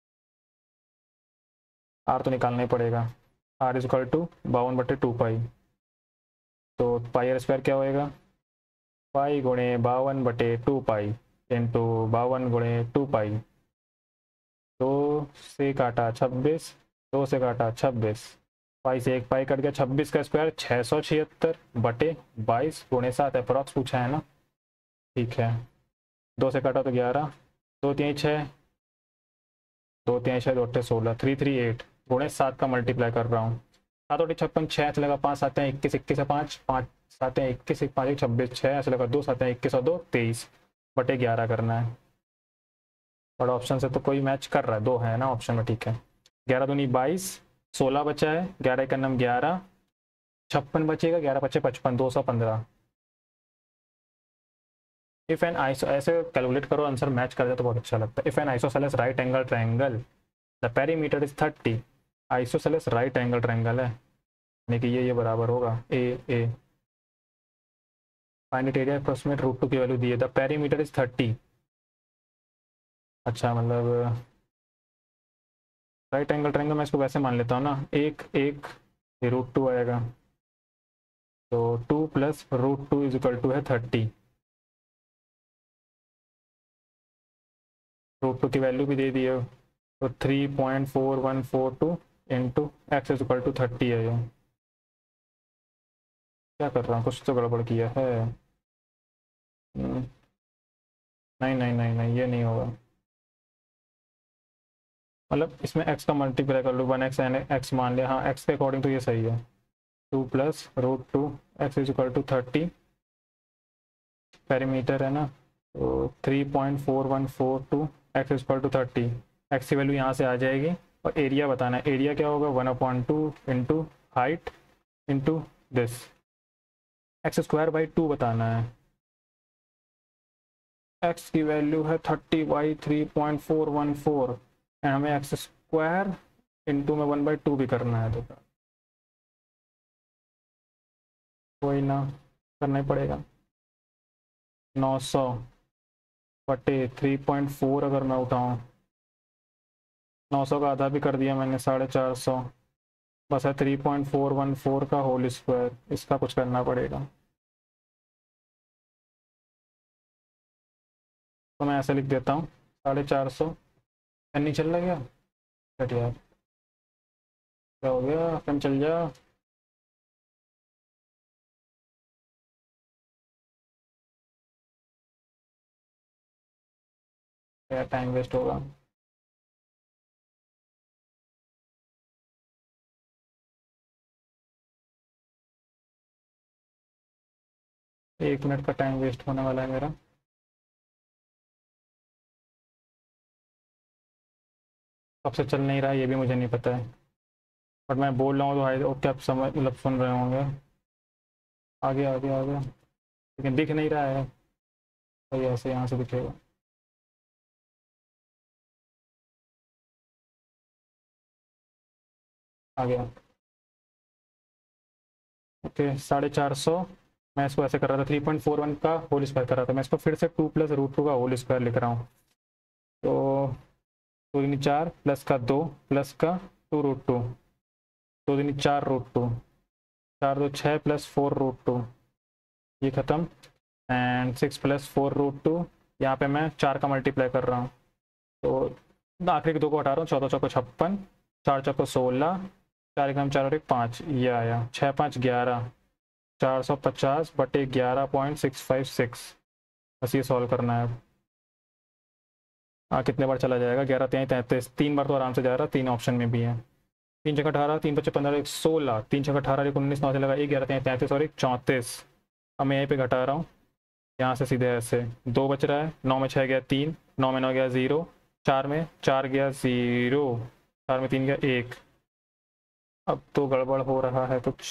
आर तो निकालना ही पड़ेगा, आर इज इक्वल टू बावन बटे टू पाई, तो पाई आर स्क्वायर क्या होएगा, पाई गुणे बावन बटे टू पाई इंटू बावन गुणे टू पाई, दो से काटा छब्बीस, दो से काटा छब्बीस, पाई से एक पाई कट गया, छब्बीस का स्क्वायर छः सौ छिहत्तर बटे बाईस गुणे सात अप्रॉक्स पूछा है ना। ठीक है, दो से काटा तो ग्यारह, दो तीन छः, दो तीन छः दो अट्ठे सोलह, थ्री थ्री एट गुणे सात का मल्टीप्लाई कर रहा हूँ। सात अट्ठे छप्पन, छः ऐसे लगा पाँच, सात हैं इक्कीस, इक्कीस है पाँच, पाँच सात हैं इक्कीस, पाँच एक छब्बीस, छः ऐसे लगा दो, सात हैं इक्कीस और दो तेईस बटे ग्यारह करना है। और ऑप्शन से तो कोई मैच कर रहा है, दो है ना ऑप्शन में। ठीक है, ग्यारह दूनी बाईस, सोलह बचा है, ग्यारह का नाम ग्यारह, छप्पन बचेगा, ग्यारह पच्चे पचपन, दो सौ पंद्रह। इफ एन आइसो, ऐसे कैलकुलेट करो आंसर मैच कर जाए तो बहुत अच्छा लगता है। If an isosceles right angle triangle the perimeter is thirty, isosceles right angle triangle है, यानी कि ये ये बराबर होगा A A. Find it area approximate root two की वैल्यू दी है, द पेरीमीटर इज थर्टी। अच्छा मतलब राइट एंगल ट्रायंगल मैं इसको वैसे मान लेता हूँ ना, एक एक ये रूट टू आएगा, तो two plus root two is equal to है थर्टी। रूट टू की वैल्यू भी दे दी है, तो three point four one four two into X is equal to thirty है। ये क्या कर रहा हूँ, कुछ तो गड़बड़ किया है। नहीं नहीं नहीं नहीं ये नहीं होगा, मतलब इसमें x का मल्टीप्लाई कर लो, वन एक्स एन एक्स मान लिया, हाँ x के अकॉर्डिंग तो ये सही है। Two plus root two X is equal to thirty, perimeter है ना, तो three point four one four two X is equal to thirty. X की वैल्यू यहाँ से आ जाएगी, और एरिया बताना है, एरिया क्या होगा one upon two into height into this, X square by two बताना है। एक्स की वैल्यू है thirty by three point four one four, and हमें एक्स स्क्वायर इंटू में वन बाई टू भी करना है, तो कोई ना करना ही पड़ेगा। नौ सौ बटे थ्री पॉइंट फोर अगर मैं उठाऊँ, नौ सौ का आधा भी कर दिया मैंने, साढ़े चार सौ, बस है three point four one four का होल स्क्वायर, इसका कुछ करना पड़ेगा। तो मैं ऐसे लिख देता हूँ, साढ़े चार सौ, नहीं चल रहा क्या घट यार, क्या हो गया, कम चल जा। क्या टाइम वेस्ट होगा। एक मिनट का टाइम वेस्ट होने वाला है मेरा। कब से चल नहीं रहा है ये भी मुझे नहीं पता है, बट मैं बोल रहा हूँ तो हाई ओके आप समझ मतलब सुन रहे होंगे। आगे आगे आगे, लेकिन दिख नहीं रहा है, तो ये ऐसे यहाँ से दिखेगा। आ गया, ओके साढ़े चार सौ। मैं इसको ऐसे कर रहा था, थ्री पॉइंट फोर वन का होल स्क्वायर कर रहा था, मैं इसको फिर से टू प्लस रूट टू का होल स्क्वायर लिख रहा हूँ। तो दो दिन चार प्लस का दो प्लस का टू रूट टू, दो दिन चार रूट टू, चार दो छः प्लस फोर रूट टू, ये ख़त्म, and six plus four root two, यहाँ पे मैं चार का मल्टीप्लाई कर रहा हूँ, तो आखिरी के दो को हटा रहा हूँ, चौदह चौको छप्पन, चार चौको सोलह, चार एक चार और एक पाँच, ये आया छः पाँच ग्यारह, चार सौ पचास बटे ग्यारह पॉइंट सिक्स फाइव सिक्स। बस ये सॉल्व करना है। हाँ कितने बार चला जाएगा, ग्यारह तीन तैंतीस, तीन बार तो आराम से जा रहा है, तीन ऑप्शन में भी है। तीन छः अठारह, तीन पच्चीस पंद्रह, एक सोलह, तीन छः अठारह, एक उन्नीस, नौ से लगा एक, ग्यारह तीन तैंतीस और एक चौंतीस। अब मैं यहीं पे घटा रहा हूँ, यहाँ से सीधे ऐसे दो बच रहा है, नौ में छः गया तीन, नौ में नौ गया ज़ीरो, चार में चार गया ज़ीरो, चार में तीन गया एक। अब तो गड़बड़ हो रहा है कुछ,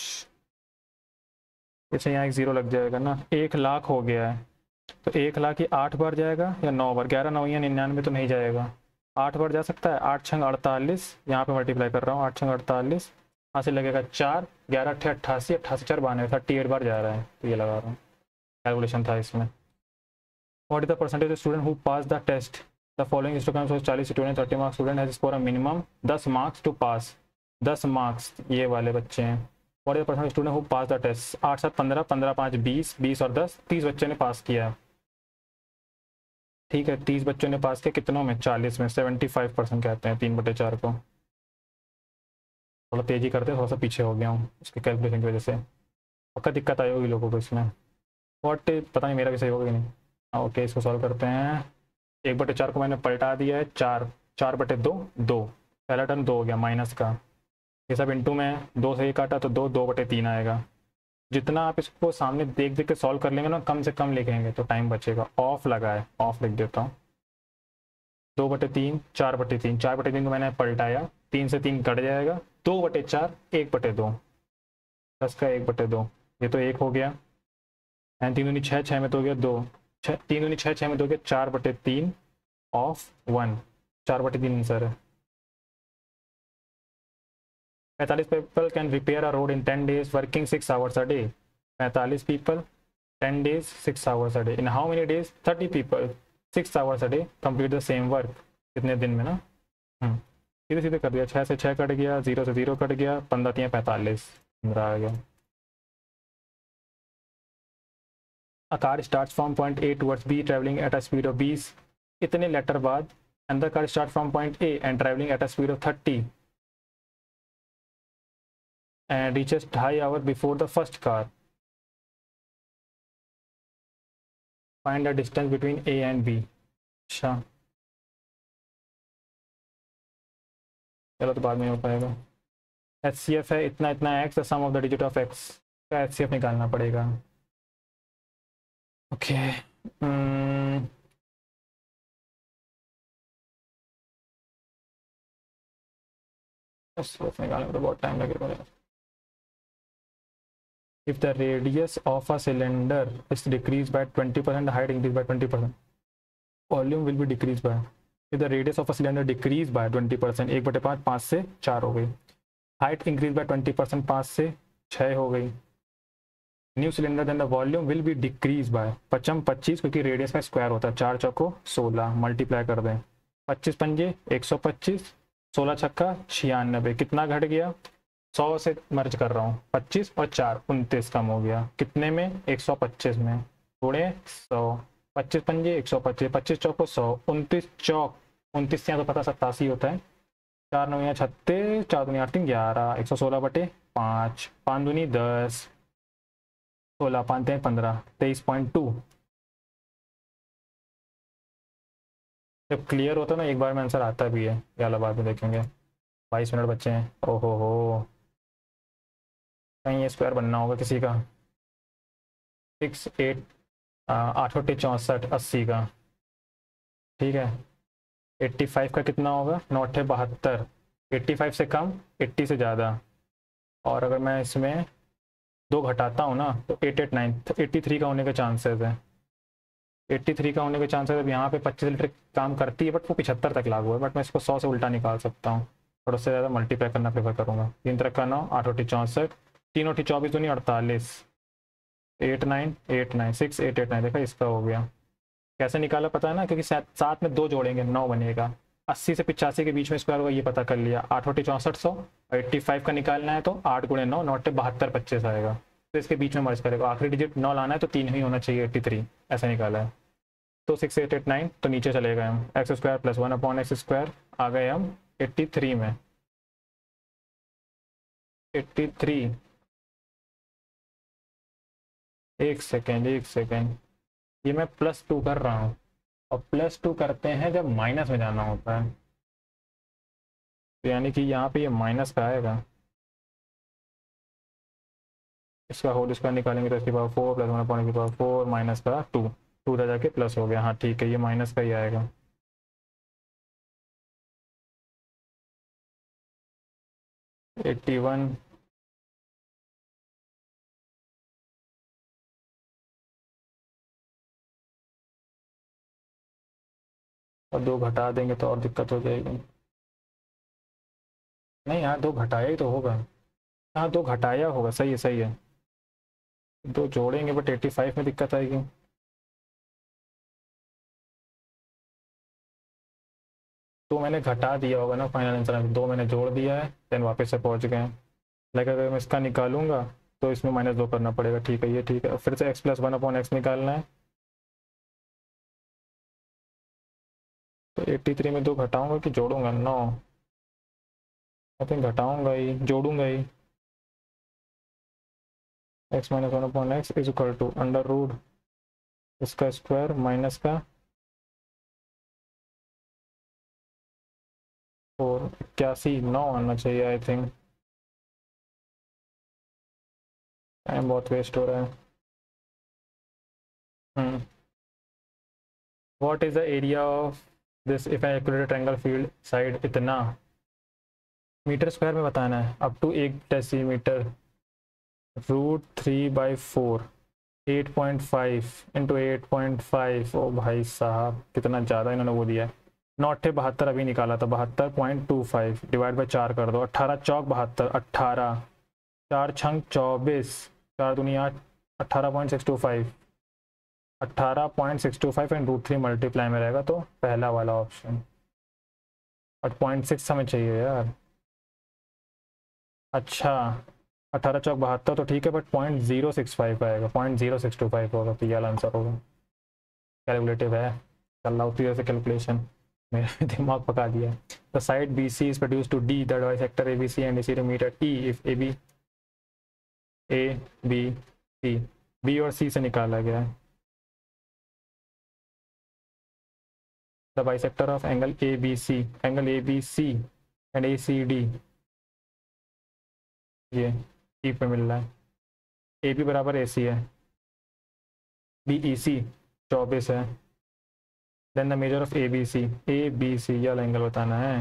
इसे यहाँ एक ज़ीरो लग जाएगा ना, एक लाख हो गया है, तो एक लाख ही आठ बार जाएगा या नौ बार, ग्यारह नौ या निन्यानवे तो नहीं जाएगा, आठ बार जा सकता है, आठ छंग अड़तालीस, यहाँ पे मल्टीप्लाई कर रहा हूँ, आठ छंग अड़तालीस, यहाँ से लगेगा चार, ग्यारह अट्ठे अट्ठासी, अट्ठासी चार बानवे, थर्टी एट बार जा रहा है, तो ये लगा रहा हूँ, कैलकुलेशन था इसमें। What is the percentage student who pass the test, the following student चालीस student, thirty marks student has score a minimum दस मार्क्स टू पास, दस मार्क्स ये वाले बच्चे हैं। What is the percentage student who pass the test, आठ सात पंद्रह, पंद्रह पाँच बीस, बीस और दस, तीस बच्चे ने पास किया है। ठीक है, तीस बच्चों ने पास किया, कितनों में, चालीस में, सेवेंटी फाइव परसेंट कहते हैं तीन बटे चार को। थोड़ा तेज़ी करते थोड़ा सा पीछे हो गया हूँ उसके कैलकुलेशन की वजह से। पक्का दिक्कत आई होगी लोगों को इसमें। वॉट पता नहीं मेरा भी सही होगा कि नहीं। हाँ ओके, इसको सॉल्व करते हैं। एक बटे चार को मैंने पलटा दिया है, चार चार बटे दो दो, पहला टर्म दो हो गया माइनस का। ये सब इंटू में दो से एक काटा तो दो दो बटे तीन आएगा। जितना आप इसको सामने देख देख के सॉल्व कर लेंगे ना, कम से कम लिखेंगे तो टाइम बचेगा। ऑफ लगा है, ऑफ लिख देता हूँ। दो बटे तीन, चार बटे तीन, चार बटे तीन को मैंने पलटाया, तीन से तीन कट जाएगा, दो बटे चार, एक बटे दो, दस का एक बटे दो, ये तो एक हो गया। एंड तीन दूनी छः, छः में तो हो गया दो, छः तीन दूनी छः, छः में तो हो गया चार बटे तीन ऑफ वन, चार बटे तीन आंसर है। पैंतालीस people can repair a road in ten days working six hours a day. पैंतालीस people, ten days, six hours a day. In how many days? Thirty people, six hours a day complete the same work. कितने दिन में ना। हम्म सीधे सीधे कर दिया। छः से छः कट गया, जीरो से जीरो कट गया, पंद्रह तीन पैंतालीस, पंद्रह आ गया। A car starts from point A towards B traveling at a speed of बीस इतने लेटर बाद, and the car starts from point A and traveling at a speed of thirty and reaches high hour before the first car. Find the distance between A and B. अच्छा चलो तो बाद में हो पाएगा। एच सी एफ है इतना इतना X, the sum of the digit of X का एच सी एफ निकालना पड़ेगा। Okay okay. H C F निकालने में तो बहुत टाइम लगेगा। If the radius of a cylinder is decreased by twenty percent, the height increased by twenty percent. Volume will be decreased by. If the radius of a cylinder decreased by twenty percent, एक बटे पाँच, पाँच से चार हो गई। Height increased by twenty percent, पाँच से छः हो गई। New cylinder then the volume will be decreased by, पचम पच्चीस क्योंकि रेडियस का स्क्वायर होता है, चार चौको सोलह, मल्टीप्लाई कर दें, पच्चीस पंजे एक सौ पच्चीस, सोलह छक्का छियानबे, कितना घट गया? सौ से मर्ज कर रहा हूँ, पच्चीस और चार उनतीस कम हो गया। कितने में? एक सौ पच्चीस में, थोड़े सौ, पच्चीस पंजे एक सौ पच्चीस, पच्चीस चौको सौ, उनतीस चौक, उनतीस यहाँ तो पता सत्तासी होता है, चार नौ यहाँ छत्तीस, चार दूनी आठ तीन ग्यारह, एक सौ सोलह बटे पाँच, पाँच दूनी दस, सोलह पाँच तीन पंद्रह, तेईस पॉइंट टू। जब क्लियर होता है ना एक बार में आंसर आता भी है, ये वाला बाद में देखेंगे। बाईस मिनट बच्चे हैं। ओहो हो, कहीं ये स्क्वायर बनना होगा किसी का। सिक्स एट आठ अट्ठे चौंसठ, अस्सी का, ठीक है। एट्टी फाइव का कितना होगा? नौ अट्ठे बहत्तर, एट्टी फाइव से कम, एट्टी से ज़्यादा। और अगर मैं इसमें दो घटाता हूँ ना तो eight eight nine, eighty three का होने के चांसेस है। एट्टी थ्री का होने के चांसेस अब यहाँ पे पच्चीस लीटर काम करती है, बट वो पिछहत्तर तक लागू है, बट मैं इसको सौ से उल्टा निकाल सकता हूँ और उससे ज़्यादा मल्टीप्लाई करना प्रेफर करूँगा। तीन तरह का नौ, आठ अट्ठी चौंसठ, तीन अट्ठी चौबीस दूनी अड़तालीस, eight nine eight nine six eight eight nine, देखा इसका हो गया। कैसे निकाला पता है ना, क्योंकि साथ में दो जोड़ेंगे नौ बनेगा। अस्सी से पिचासी के बीच में स्क्वायर होगा, ये पता कर लिया। आठ अट्ठी चौंसठ सौ, एट्टी फाइव का निकालना है तो आठ गुणे नौ, नौ अट्ठे बहत्तर, पच्चीस आएगा, तो इसके बीच में मर्ज करेगा। आखिरी डिजिट नौ लाना है तो तीन ही होना चाहिए, एट्टी थ्री ऐसा निकाला है। तो सिक्स एट एट नाइन, तो नीचे चले गए हम, X square plus one upon X square, आ गए हम एट्टी थ्री में। एट्टी थ्री, एक सेकेंड एक सेकेंड, ये मैं प्लस टू कर रहा हूँ, और प्लस टू करते हैं जब माइनस में जाना होता है, तो यानी कि यहाँ पे ये माइनस का आएगा। इसका होल स्क्वायर निकालेंगे तो इसकी power four plus one upon की पावर फोर माइनस का टू, टू रह जाके प्लस हो गया। हाँ ठीक है, ये माइनस का ही आएगा। एट्टी वन, और दो घटा देंगे तो और दिक्कत हो जाएगी। नहीं यार, दो घटाया ही तो होगा। हाँ दो घटाया होगा, सही है सही है। दो जोड़ेंगे बट एट्टी फाइव में दिक्कत आएगी। तो मैंने घटा दिया होगा ना फाइनल आंसर में, दो मैंने जोड़ दिया है, देन वापस से पहुंच गए। लाइक अगर मैं इसका निकालूंगा तो इसमें माइनस दो करना पड़ेगा, ठीक है ये ठीक है। फिर से X plus one upon X निकालना है, तो एट्टी थ्री में दो घटाऊंगा कि जोड़ूंगा? नौ, आई थिंक घटाऊंगा ही, जोड़ूंगा ही। X minus one upon X is equal to under root इसका स्क्वायर माइनस का फोर, इक्यासी नौ आना चाहिए आई थिंक। टाइम बहुत वेस्ट हो रहा है। Hmm what is the area of this if I calculate triangle field side इतना मीटर स्क्वायर में बताना है, अप टू एक decimeter. Root three by four, eight point five into eight point five. ओ भाई साहब कितना ज़्यादा इन्होंने वो दिया है। नौटे बहत्तर अभी निकाला था, बहत्तर point two five divide by चार कर दो, अट्ठारह चौक बहत्तर, अट्ठारह चार छंग चौबीस, चार दुनिया अट्ठारह पॉइंट सिक्स टू फाइव, अट्ठारह point six two five and root three multiply में रहेगा तो पहला वाला ऑप्शन। और पॉइंट सिक्स हमें चाहिए यार। अच्छा अट्ठारह चौक बहत्तर तो ठीक है, but point zero six five आएगा, point zero six two five होगा तो ये आंसर होगा। कैलकुलेटिव है, चल रहा होती है कैलकुलेशन, मेरा दिमाग पका दिया। The side B C is produce to D that bisector A B C and C to meet at E if A B A B C, B और सी से निकाला गया है। The bisector of angle A B C, angle A B C and A C D, ये E पे मिल रहा है। A B बराबर ए सी है, बी ई सी चौबीस है। Then the measure of A B C, A B C ये वाला एंगल बताना है।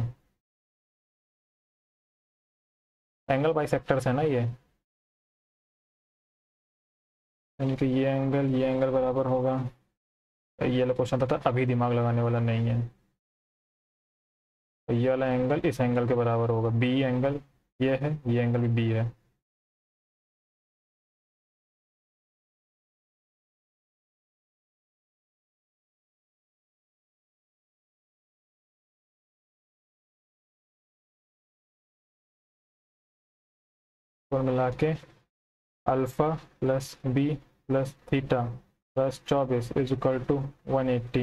एंगल बाइसेक्टर्स है ना ये, यानी कि ये एंगल ये एंगल बराबर होगा। ये वाला क्वेश्चन पता अभी दिमाग लगाने वाला नहीं है। तो ये वाला एंगल इस एंगल के बराबर होगा, बी एंगल ये है, ये एंगल भी बी है। कुल मिला के alpha plus B plus theta plus चौबीस is equal to one eighty.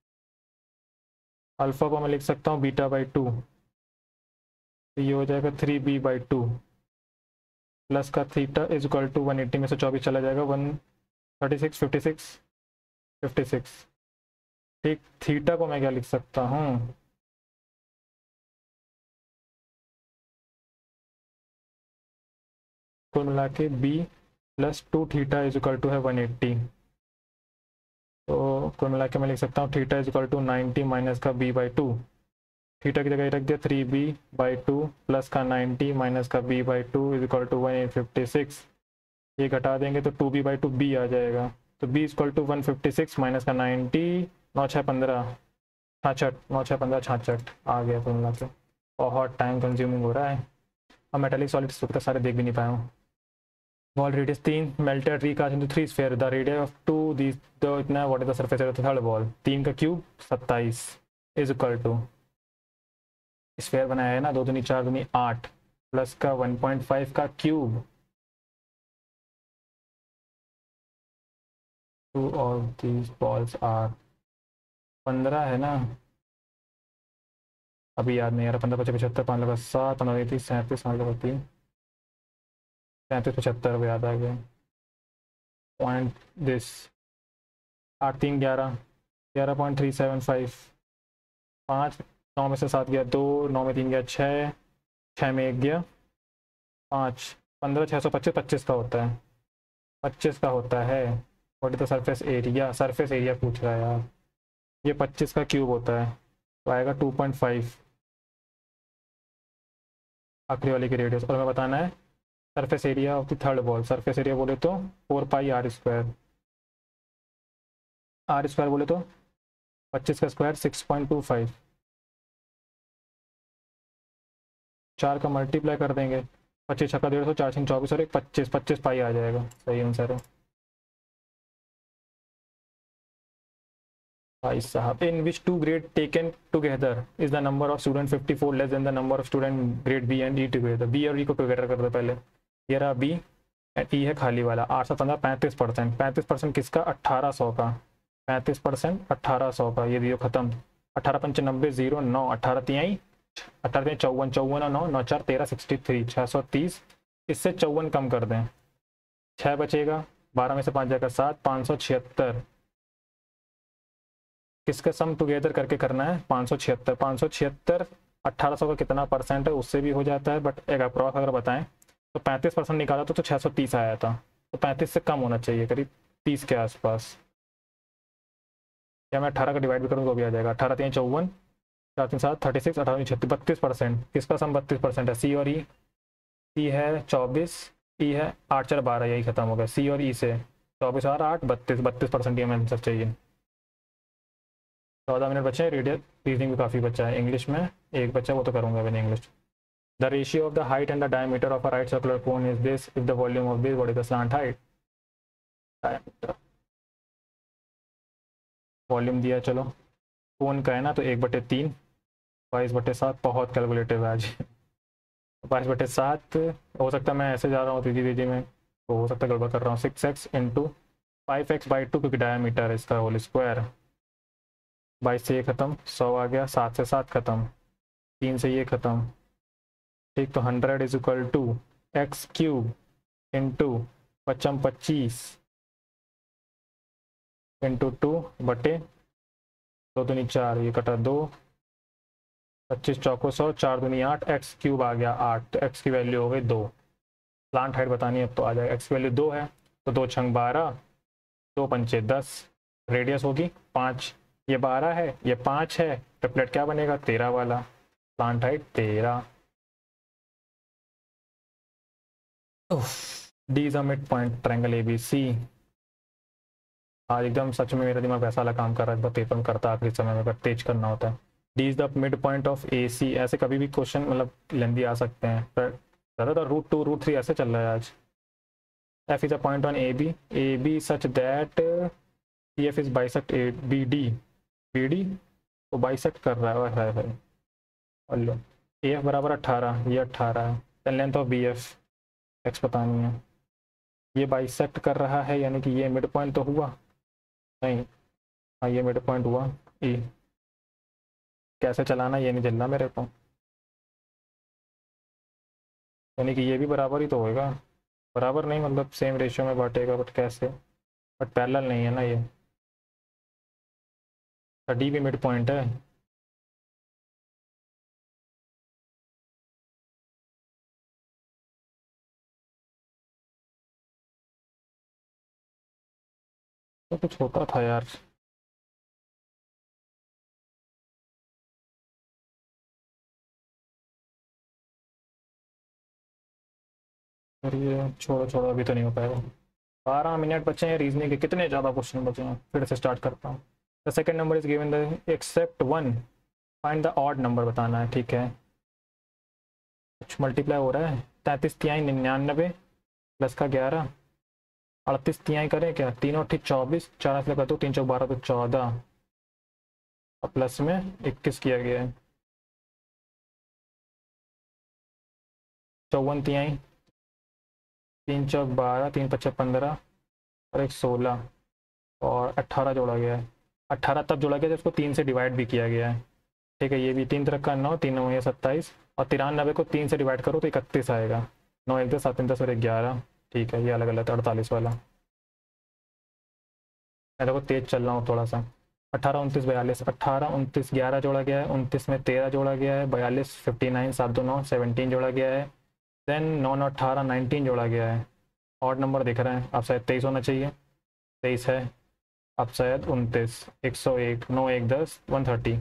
Alpha को मैं लिख सकता हूँ बीटा बाई टू, तो ये हो जाएगा three B by two plus का theta is equal to one eighty में से चौबीस चला जाएगा, one thirty six fifty six fifty six. ठीक, थीटा को मैं क्या लिख सकता हूँ, कुल मिला के B plus two theta is equal to है वन एट्टी। तो कुल मिला के मैं लिख सकता हूँ theta is equal to ninety minus का बी बाई टू। थीटा की जगह रख दिया three B by two plus का नाइन्टी माइनस का B by two is equal to one eight fifty six. ये घटा देंगे तो two B by two B आ जाएगा, तो B is equal to one fifty six minus का नाइन्टी, नौ छः पंद्रह छाछठ, नौ छः पंद्रह छाछठ आ गया कुल मिला के। बहुत टाइम कंज्यूमिंग हो रहा है, अब मेटेलिक सॉलिड्स तो सारे देख भी नहीं पाया हूँ। वॉल रेडियस तीन, melted recast into three sphere, the radius of two दी तो इतना what is the surface area of the third ball, तीन का क्यूब सत्ताईस इज इक्वल टू स्फीयर बनाया है ना, दो दूनी चार दूनी आठ प्लस का वन पॉइंट फाइव का cube, two of these balls are, पंद्रह है ना, अभी याद नहीं आ रहा, पंद्रह पचास पचहत्तर, पाँच लगा सात, पंद्रह तीस सैंतीस, पाँच लगा तीन सैंतीस पचहत्तर, को याद आ गया। पॉइंट दिस आठ तीन ग्यारह, ग्यारह पॉइंट थ्री सेवन फाइव, पाँच, नौ में से सात गया दो, नौ में तीन गया छः, छः में एक गया पाँच, पंद्रह छः सौ पच्चीस, पच्चीस का होता है, पच्चीस का होता है। What is the surface area, surface area पूछ रहा है यार, ये पच्चीस का क्यूब होता है तो आएगा टू पॉइंट फाइव आखिरी वाले की रेडियस। और हमें बताना है surface area of the third ball, surface area बोले तो four pi r square, r square बोले तो पच्चीस का square six point two five, चार का मल्टीप्लाई कर देंगे, पच्चीस छक्का डेढ़ सौ, चार छः चौबीस और एक पच्चीस, पच्चीस पाई आ जाएगा, सही आंसर है भाई साहब। In which two grade taken together is the number of student fifty four less than the number of student grade B and E together, B और ई को टुगेदर कर दो पहले, ये रहा बी एंड ई है खाली वाला, आठ सौ पंद्रह पैंतीस परसेंट, पैंतीस परसेंट किसका, अट्ठारह सौ का, पैंतीस परसेंट अट्ठारह सौ का, ये दियो खत्म, अट्ठारह पंचानबे जीरो नौ, अट्ठारह तिहाई अठारह तीन चौवन, चौवन और नौ, नौ चार तेरह, सिक्सटी थ्री, छः सौ तीस। इससे चौवन कम कर दें, छः बचेगा, बारह में से पाँच जाएगा सात, पाँच सौ छिहत्तर। किसका सम टुगेदर करके करना है, पाँच सौ छिहत्तर। पाँच सौ छिहत्तर अट्ठारह सौ का कितना परसेंट है उससे भी हो जाता है, बट एक अप्रॉक्स अगर बताएं तो पैंतीस परसेंट निकाला था तो छः सौ तीस आया था, तो पैंतीस से कम होना चाहिए, करीब तीस के आसपास। या मैं अठारह का डिवाइड भी करूँ तो भी आ जाएगा, अठारह तीन चौवन, चार तीन सात, थर्टी सिक्स, अठारह छत्तीस, बत्तीस परसेंट। किसका सम बत्तीस परसेंट है, सी और ई। सी है चौबीस, ई है आठ, चार बारह, यही खत्म हो गया सी और ई से। चौबीस और आठ बत्तीस, बत्तीस परसेंट ये आंसर चाहिए। चौदह मिनट बचे हैं, रीडिंग रीजनिंग भी काफ़ी बचा है, इंग्लिश में एक बच्चा वो तो करूँगा मैंने English. The ratio of the height and the diameter of a right circular cone is this if the volume of this, what is the slant height. Diameter volume दिया, चलो कोन का है ना, तो एक बटे तीन, बाईस बटे सात, बहुत कैलकुलेटिव है आज। बाईस बटे सात, हो सकता है मैं ऐसे जा रहा हूँ दीदी दीदी में, तो हो सकता है गड़बड़ कर रहा हूँ। Six x into five x by two, क्योंकि डायमीटर है इसका होल स्क्वायर। बाईस से ये खत्म, सौ आ गया, सात से सात खत्म, तीन से ये खत्म, ठीक। तो hundred is equal to x cube into पचम पच्चीस इंटू टू बटे दो दूनी चार, ये कटा दो, पच्चीस चौको सौ, चार दूनी आठ, एक्स क्यूब आ गया आठ, तो एक्स की वैल्यू हो गई दो। प्लांट हाइट बतानी है अब तो आ जाएगा, एक्स की वैल्यू दो है, तो दो छंग बारह, दो पंचे दस, रेडियस होगी पाँच, ये बारह है ये पाँच है, ट्रिपलेट क्या बनेगा, तेरह वाला। प्लांट हाइट तेरह। D is a mid point triangle A B C. आज एकदम सच में मेरा दिमाग वैसा वाला काम कर रहा है, पेपर में करता आखिरी समय में, पर तेज करना होता है। D is the mid point of A C, ऐसे कभी भी क्वेश्चन मतलब लेंदी आ सकते हैं, पर ज़्यादातर रूट टू रूट थ्री ऐसे चल रहा है आज। F is a point on A B, A B such that C F is bisect A B D, B D तो बाइसेक्ट कर रहा है, है, है। और लो ए एफ बराबर अट्ठारह, ये अट्ठारह है, then length of B F, x पता नहीं है, ये बाइसेक्ट कर रहा है, यानी कि ये मिड पॉइंट तो हुआ नहीं, हाँ ये मिड पॉइंट हुआ ई। कैसे चलाना ये नहीं चलना मेरे को, यानी कि ये भी बराबर ही तो होएगा, बराबर नहीं मतलब सेम रेशियो में बांटेगा, बट कैसे, बट पैरेलल नहीं है ना ये, डी भी मिड पॉइंट है। तो कुछ होता था यार, पर ये छोड़ो छोड़ो, अभी तो नहीं हो पाएगा। बारह मिनट बचे हैं, रीजनिंग के कितने ज़्यादा क्वेश्चन बचे हैं, फिर से स्टार्ट करता हूँ। The second number is given the except one, find the odd number बताना है, ठीक है। कुछ मल्टीप्लाई हो रहा है, तैंतीस तिहाई निन्यानबे प्लस का ग्यारह, अड़तीस तिहाई करें क्या, तीनों ठीक चौबीस, चार से लगा दो, तीन चौक बारह तो चौदह, और प्लस में इक्कीस किया गया है। चौवन तिहाई, तीन चौक बारह, तीन पच्चीस पंद्रह और एक सोलह, और अट्ठारह जोड़ा गया है। अट्ठारह तब जोड़ा गया जब उसको तीन से डिवाइड भी किया गया है, ठीक है। ये भी तीन तरह का नौ, तीन नौ है सत्ताईस, और तिरानबे को तीन से डिवाइड करो तो इकतीस आएगा। नौ एक दस, सात तीन दस और एक ग्यारह, ठीक है। ये अलग अलग है, अड़तालीस वाला। मैं देखो तेज चल रहा हूँ थोड़ा सा। अट्ठारह उनतीस बयालीस, अट्ठारह उनतीस ग्यारह जोड़ा गया है, उनतीस में तेरह जोड़ा गया है, बयालीस फिफ्टी नाइन, सात दो नौ, सेवनटीन जोड़ा गया है, देन नौ नौ अट्ठारह, नाइनटीन जोड़ा गया है। ऑड नंबर दिख रहे हैं, अब शायद तेईस होना चाहिए, तेईस है, अब शायद उनतीस, एक सौ एक, नौ एक दस, वन थर्टी।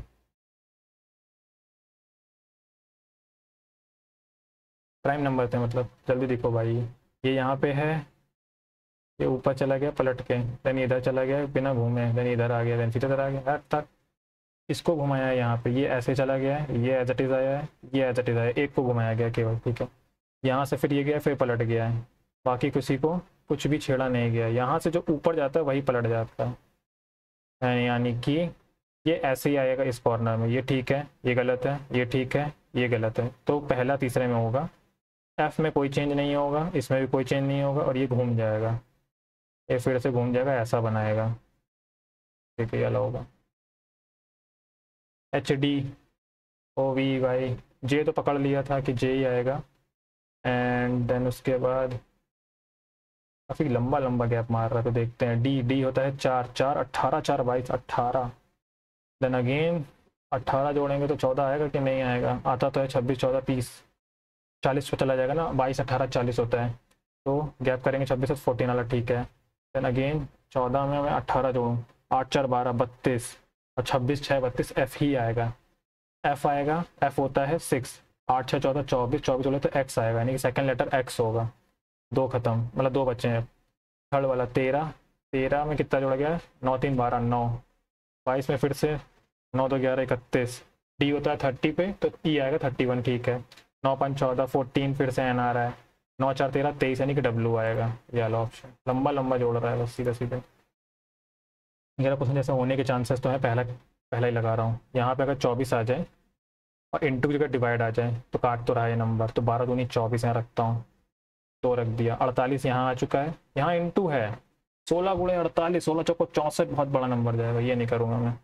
प्राइम नंबर थे मतलब, जल्दी दिखो भाई। ये यहाँ पे है, ये ऊपर चला गया पलट के, देन इधर चला गया बिना घूमे, देन इधर आ गया, देन फिर इधर आ गया, हर तक इसको घुमाया है यहाँ पे, ये ऐसे चला गया है, ये एज इट इज़ आया है, ये एज इट इज़ आया है, एक को घुमाया गया केवल, ठीक है। यहाँ से फिर ये गया, फिर पलट गया है, बाकी किसी को कुछ भी छेड़ा नहीं गया। यहाँ से जो ऊपर जाता है वही पलट जाता है, यानी कि ये ऐसे ही आएगा इस कॉर्नर में, ये ठीक है, ये गलत है, ये ठीक है, ये गलत है, तो पहला तीसरे में होगा। एफ में कोई चेंज नहीं होगा, इसमें भी कोई चेंज नहीं होगा, और ये घूम जाएगा, ये फिर से घूम जाएगा, ऐसा बनाएगा, ठीक है, ये अलग होगा। एच डी ओ वी भाई, जे तो पकड़ लिया था कि जे ही आएगा। एंड देन उसके बाद काफ़ी लंबा लंबा गैप मार रहा है, तो देखते हैं। डी डी होता है चार, चार अट्ठारह, चार बाईस अट्ठारह। देन अगेन अट्ठारह जोड़ेंगे तो चौदह आएगा कि नहीं आएगा? आता तो है छब्बीस, चौदह, तीस, चालीस पे चला जाएगा ना। बाईस अट्ठारह चालीस होता है, तो गैप करेंगे छब्बीस से फोर्टीन वाला, ठीक है। देन अगेन चौदह में मैं अट्ठारह जोड़ूँ, आठ चार बारह बत्तीस, और छब्बीस छः बत्तीस, एफ ही आएगा। एफ आएगा, एफ होता है सिक्स, आठ छः चौदह चौबीस, चौबीस बोले तो एक्स आएगा, यानी कि सेकंड लेटर एक्स होगा। दो खत्म, मतलब दो बच्चे हैं। थर्ड वाला तेरह, तेरह में कितना जोड़ा गया है? नौ तीन बारह, नौ। बाईस में फिर से नौ दो ग्यारह इकतीस। डी होता है थर्टी पे, तो ई आएगा थर्टी वन, ठीक है। नौ पाँच चौदह, फोर्टीन, फिर से एन आ रहा है। नौ चार तेरह तेईस, यानी कि डब्लू आएगा, ये वाला ऑप्शन। लंबा लंबा जोड़ रहा है बस, सीधे सीधे। मेरा क्वेश्चन जैसा होने के चांसेस तो है, पहला पहला ही लगा रहा हूँ। यहाँ पे अगर चौबीस आ जाए और इंटू की जगह डिवाइड आ जाए तो काट तो रहा है नंबर, तो बारह दूनी चौबीस यहाँ रखता हूँ, तो रख दिया। अड़तालीस यहाँ आ चुका है, यहाँ इंटू है। सोलह गुणे अड़तालीस, सोलह चौको चौंसठ, बहुत बड़ा नंबर जाएगा, ये नहीं करूँगा मैं।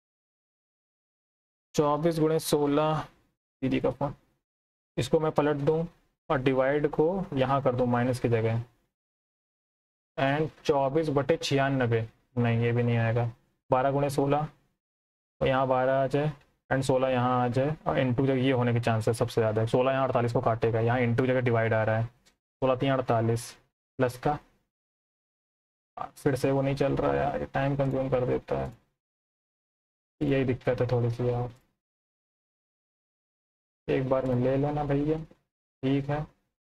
चौबीस गुणे सोलह, दीदी का फोन, इसको मैं पलट दूँ और डिवाइड को यहाँ कर दूँ माइनस की जगह। एंड चौबीस बटे छियानबे, नहीं ये भी नहीं आएगा। बारह गुणे सोलह, तो यहाँ बारह आ जाए, एंड सोलह यहाँ आ जाए, और इंटू जगह ये होने के चांसेस सबसे ज़्यादा है। सोलह यहाँ अड़तालीस को काटेगा, यहाँ इंटू जगह डिवाइड आ रहा है। सोलह तीन अड़तालीस, प्लस का फिर से वो नहीं चल रहा है यार, ये टाइम कंज्यूम कर देता है, यही दिक्कत है थोड़ी सी यार। एक बार में ले लो ना भैया, ठीक है,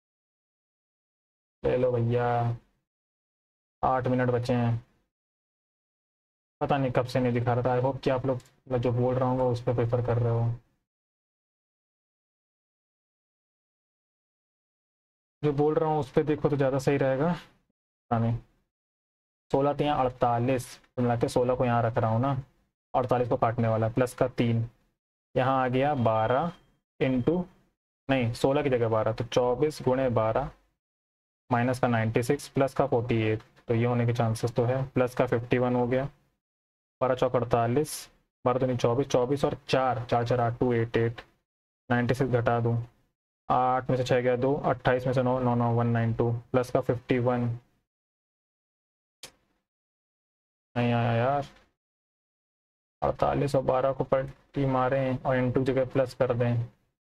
ले लो भैया। आठ मिनट बचे हैं, पता नहीं कब से नहीं दिखा रहा था। आई होप कि आप लोग मैं जो बोल रहा हूँ उस पर प्रेफर कर रहे हो। जो बोल रहा हूँ उस पर देखो तो ज़्यादा सही रहेगा। पता नहीं, सोलह तीन अड़तालीस, तो मिला के सोलह को यहाँ रख रहा हूँ ना, अड़तालीस को काटने वाला, प्लस का तीन, यहाँ आ गया बारह, इंटू नहीं सोलह की जगह बारह, तो चौबीस गुणे बारह, माइनस का नाइन्टी सिक्स, प्लस का फोर्टी एट, तो ये होने के चांसेस तो है। प्लस का फिफ्टी वन हो गया, बारह चौक अड़तालीस, बारह तो नहीं चौबीस, चौबीस और चार, चार चार आठ, two eight eight, ninety six घटा दूँ, आठ में से छः गया दो, अट्ठाईस में से नौ, नौ नौ वन नाइन टू, प्लस का फिफ्टी वन, नहीं आया यार। अड़तालीस और बारह को पलटी मारें और इंटू जगह प्लस कर दें,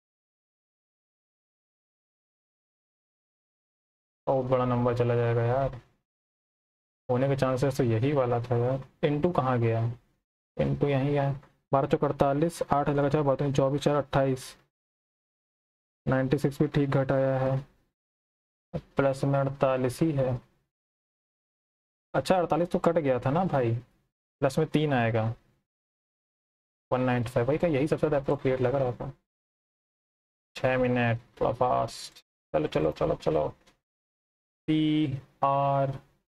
बहुत बड़ा नंबर चला जाएगा यार। होने के चांसेस तो यही वाला था यार। इंटू कहाँ गया? इंटू यहीं है। बारह चौक अड़तालीस, आठ लगा चाहे बारह चौबीस, चार अट्ठाईस, नाइन्टी सिक्स भी ठीक घटाया है, प्लस में अड़तालीस ही है। अच्छा अड़तालीस तो कट गया था ना भाई, प्लस में तीन आएगा, वन नाइन्टी फाइव भाई का, यही सबसे ज़्यादा अप्रोप्रिएट लग रहा था। छः मिनट, थोड़ा फास्ट। चलो चलो चलो चलो। टी आर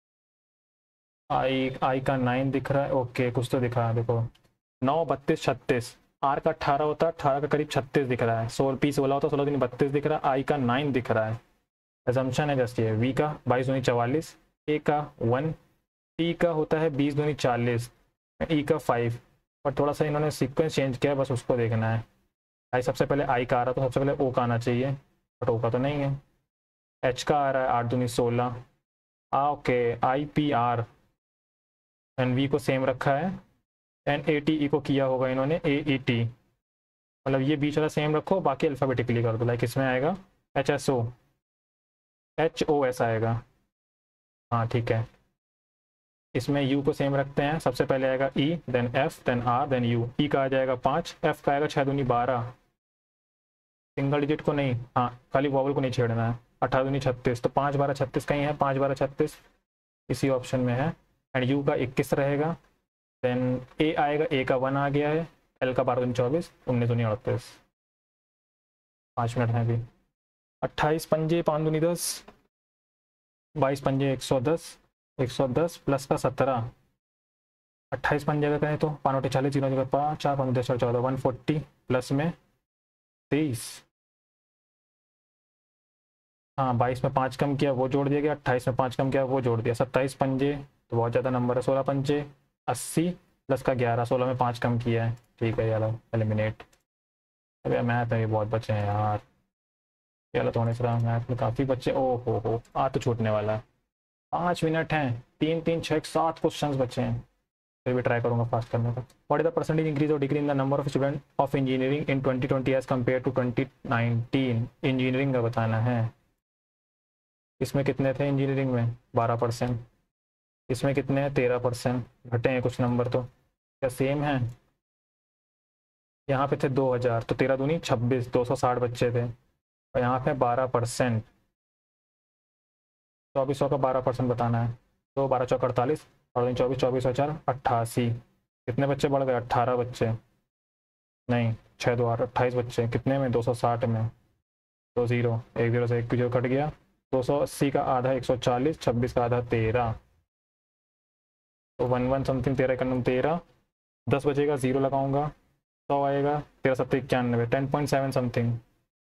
आई, आई का नाइन दिख रहा है, ओके कुछ तो दिखा है, देखो नौ बत्तीस छत्तीस, आर का अट्ठारह होता है, अट्ठारह का करीब छत्तीस दिख रहा है, सोल पी सोलह होता है, सोलह दिन बत्तीस दिख रहा है, आई का नाइन दिख रहा है। एजम्पशन है जस्ट ये। वी का बाईस दूनी चवालीस, ए का वन, टी का होता है बीस दूनी चालीस, ई का फाइव, और थोड़ा सा इन्होंने सीक्वेंस चेंज किया है, बस उसको देखना है। आई सबसे पहले आई का आ रहा तो सबसे पहले ओ का आना चाहिए, बट ओ का तो नहीं है। एच का आ रहा है आठ दूनी सोलह, आ okay, I P R, N V को सेम रखा है, एन ए टी ई को किया होगा इन्होंने ए ई टी, मतलब ये बीच वाला सेम रखो, बाकी अल्फ़ाबेटिकली कर दो। लाइक इसमें आएगा H S O, H O S आएगा, हाँ ठीक है। इसमें यू को सेम रखते हैं, सबसे पहले आएगा E, then F, then R, then U. E का आ जाएगा पाँच, एफ का आएगा छः दूनी बारह, सिंगल डिजिट को नहीं, हाँ खाली वॉवल को नहीं छेड़ना है। अठारह दूनी छत्तीस, तो पाँच बारह छत्तीस कहीं है, पाँच बारह छत्तीस इसी ऑप्शन में है। एंड यू का इक्कीस रहेगा, देन ए आएगा, ए का वन आ गया है, एल का बारह दूनी चौबीस, उन्नीस दूनी अड़तीस। पाँच मिनट हैं अभी। अट्ठाईस पंजे पाँच दूनी दस, बाईस पंजे एक सौ दस, एक सौ दस प्लस का सत्रह, अट्ठाईस पंजे अगर कहें तो पाँच नोटे चालीस, जीरो जगह पाँच, चार पाँच दस चौदह, वन फोर्टी, प्लस में तेईस, हाँ बाईस में पाँच कम किया वो जोड़ दिया गया, अट्ठाईस में पाँच कम किया वो जोड़ दिया, सत्ताईस पंजे तो बहुत ज़्यादा नंबर है, सोलह पंजे अस्सी, प्लस का ग्यारह, सोलह में पाँच कम किया है, ठीक है यार एलिमिनेट। अरे मैथ में भी बहुत बच्चे हैं यार, ये गलत होने से रहा, मैथ में काफ़ी बच्चे। ओ हो हो आ तो छूटने वाला है। पाँच मिनट हैं, तीन तीन छः सात क्वेश्चंस बचे हैं, फिर भी ट्राई करूंगा फास्ट करने का। What is the percentage increase और decrease in the number of student of engineering in twenty twenty as compare to twenty nineteen? Engineering का बताना है। इसमें कितने थे इंजीनियरिंग में? बारह परसेंट। इसमें कितने हैं? तेरह परसेंट। घटे हैं कुछ नंबर तो, क्या सेम है? यहाँ पे थे दो हज़ार, तो तेरह दूनी छब्बीस, दो सौ साठ बच्चे थे, और यहाँ पे बारह परसेंट। चौबीस सौ का बारह परसेंट बताना है। तो बारह चौक अड़तालीस, और तीन चौबीस, चौबीस सौ चार अट्ठासी। कितने बच्चे बढ़ गए? अट्ठारह बच्चे। नहीं, छः दो आठ, अट्ठाईस बच्चे। कितने में? दो सौ साठ में। तो ज़ीरो, एक जीरो से एक जीरो कट गया। दो सौ अस्सी का आधा एक सौ चालीस, छब्बीस का आधा तेरह, तो वन वन समथिंग, तेरह इक्यानवे तेरह। दस बचेगा, ज़ीरो लगाऊंगा, सौ आएगा, तेरह सत्तर इक्यानवे, ten point seven something.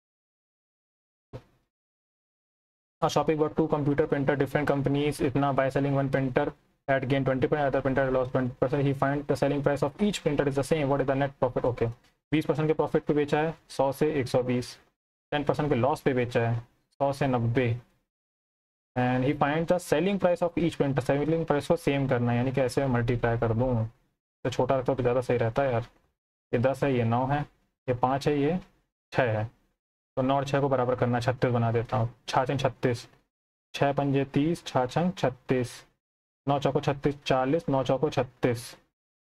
A Shopee bought two computer printer different companies इतना by selling one printer at gain twenty percent, other printer lost twenty percent. He find the selling price of each printer is the same. What is the net profit? Okay, बीस percent के profit पे बेचा है, सौ से एक सौ बीस। टेन परसेंट के लॉस पे बेचा है, सौ से नब्बे। And he find the selling price of each printer. Selling price को सेम करना है, यानी कि ऐसे मल्टीप्लाई कर दूँ तो छोटा रखता तो ज़्यादा सही रहता है यार। ये दस है, ये नौ है, ये पाँच है, ये छः है, तो नौ और छः को बराबर करना, छत्तीस बना देता हूँ। छाछन छत्तीस, छः पंजे तीस, छाछन छत्तीस, नौ चौको छत्तीस, चालीस, नौ चौको छत्तीस।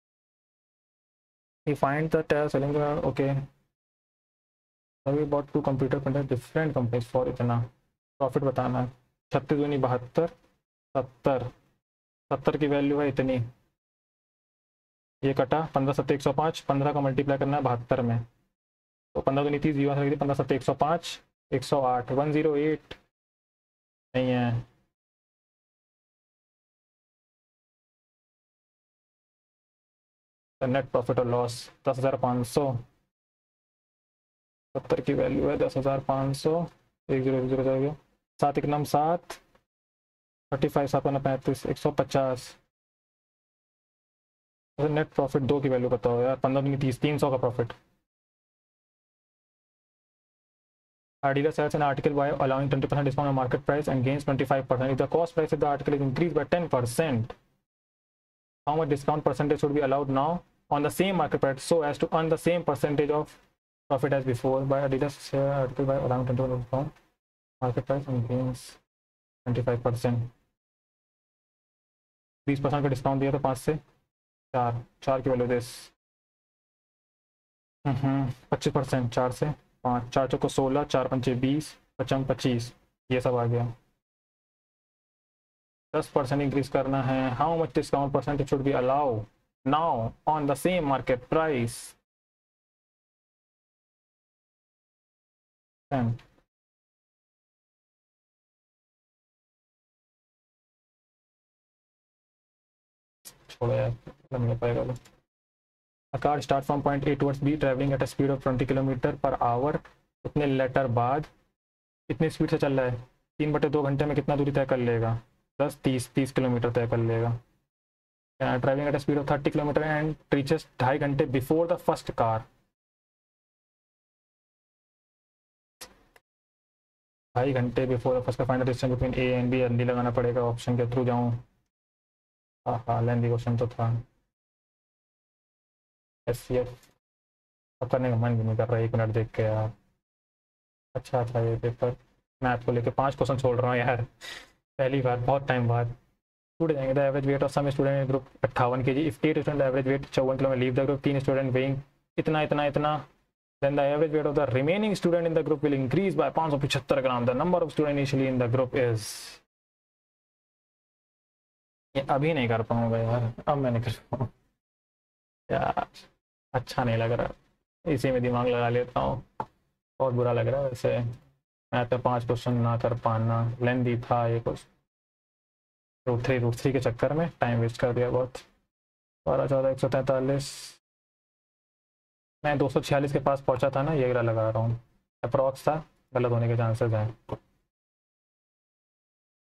He find the selling, okay. We bought two computer printer different companies for इतना। प्रॉफिट बताना है। छत्तीस दूनी बहत्तर, सत्तर, सत्तर की वैल्यू है इतनी, ये कटा पंद्रह सत्तर एक सौ पाँच, पंद्रह का मल्टीप्लाई करना है बहत्तर में, तो पंद्रह दूनी तीस, जीवन से पंद्रह सत्तर एक सौ पाँच, एक सौ आठ, वन जीरो एट नहीं है। नेट प्रॉफिट और लॉस दस हज़ार पाँच सौ, सत्तर की वैल्यू है दस हज़ार पाँच सौ, एक जीरो जीरो जाएगा, सात एक नम सात, थर्टी फाइव सात ना पैंतीस, एक सौ पचास। नेट प्रॉफिट दो की वैल्यू बताओ यार, पंद्रह दूनी तीस, तीन सौ का profit. Adidas sells an article by allowing twenty percent discount on market price and gains twenty-five percent. If the cost price of the article is increased by ten percent, how much discount percentage should be allowed now on the same market price so as to earn the same percentage of profit as before? By Adidas share article by allowing twenty percent discount market price and gains twenty-five percent. बीस percent का discount दिया था, पाँच से चार, चार की value this पच्चीस परसेंट, चार से पाँच, चार चौको सोलह, चार पंचे बीस, पचम पच्चीस, ये सब आ गया। दस परसेंट इंक्रीज करना है। How much discount percentage should be allow now on the same market price? छोड़ो यार, नहीं हो पाएगा वो। A car start from point A towards B traveling at a speed of twenty kilometre per hour, इतने later बाद इतनी speed से चल रहा है, तीन बटे दो घंटे में कितना दूरी तय कर लेगा? दस, तीस, तीस किलोमीटर तय कर लेगा। Driving at a speed of thirty kilometre and reaches ढाई घंटे बिफोर द फर्स्ट कार। ढाई घंटे before the first car, find the distance between A and B. जल्दी लगाना पड़ेगा, ऑप्शन के थ्रू जाऊँ? हाँ हाँ, लेंदी क्वेश्चन तो था। एस सी एफ अब करने का मन भी नहीं कर रहा, एक मिनट देख के यार। अच्छा था ये पेपर। मैथ को लेके पांच क्वेश्चन छोड़ रहा हूँ यार, पहली बार बहुत टाइम बाद। छूट जाएंगे। The average weight of some student in group अट्ठावन K G. If eight student average weight चौवन किलो में लीव द ग्रुप, तीन स्टूडेंट वेइंग इतना इतना इतना, then the average weight of the remaining student in the group will increase by पाँच सौ पचहत्तर ग्राम. The number of student initially in the group is, ये अभी नहीं कर पाऊंगा यार, अब मैं नहीं कर पाऊंगा यार, अच्छा नहीं लग रहा, इसी में दिमाग लगा लेता हूँ। बहुत बुरा लग रहा है वैसे, मैं तो पांच क्वेश्चन ना कर पाना, लेंदी था ये कुछ, रूट थ्री रूट थ्री के चक्कर में टाइम वेस्ट कर दिया बहुत। बारह चौदह एक सौ तैंतालीस, मैं दो सौ छियालीस के पास पहुंचा था ना, ये लगा रहा हूँ, अप्रॉक्स था, गलत होने के चांसेस हैं।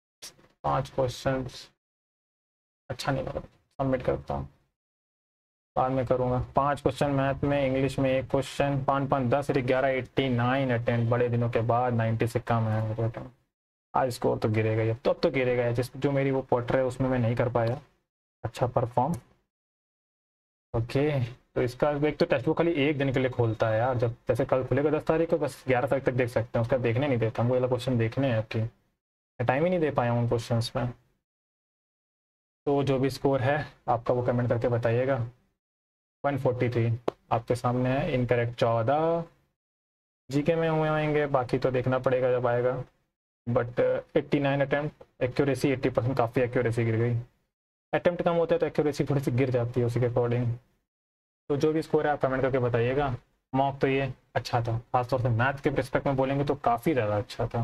पांच क्वेश्चन अच्छा नहीं लगा, सबमिट करता हूँ। बाद में करूँगा। पांच क्वेश्चन मैथ में, इंग्लिश में एक क्वेश्चन, पाँच पाँच दस, ग्यारह एट्टी नाइन अटेम्प्ट, बड़े दिनों के बाद नाइन्टी से कम है मेरे अटेम्प्ट। आज स्कोर तो गिरेगा ही, तो अब तो गिरेगा है, जिस जो मेरी वो क्वार्टर है उसमें मैं नहीं कर पाया अच्छा परफॉर्म। ओके, तो इसका एक तो टेक्स्ट बुक खाली एक दिन के लिए खोलता है यार, जब जैसे कल खुलेगा दस तारीख को, बस ग्यारह तारीख तक देख सकते हैं, उसका देखने नहीं देता, हमको वाला क्वेश्चन देखने हैं आपके, टाइम ही नहीं दे पाया हूँ उन क्वेश्चन में। तो जो भी स्कोर है आपका वो कमेंट करके बताइएगा। वन फोर्टी थ्री आपके सामने है, इनकरेक्ट चौदह, जीके में हुए होंगे, बाकी तो देखना पड़ेगा जब आएगा। But eighty nine attempt, accuracy eighty percent, काफ़ी एक्यूरेसी गिर गई। अटैम्प्ट कम होता है तो एक्यूरेसी थोड़ी सी गिर जाती है उसी के अकॉर्डिंग। तो जो भी स्कोर है आप कमेंट करके बताइएगा। मॉक तो ये अच्छा था, खासतौर से मैथ के रिस्पेक्ट में बोलेंगे तो काफ़ी ज़्यादा अच्छा था।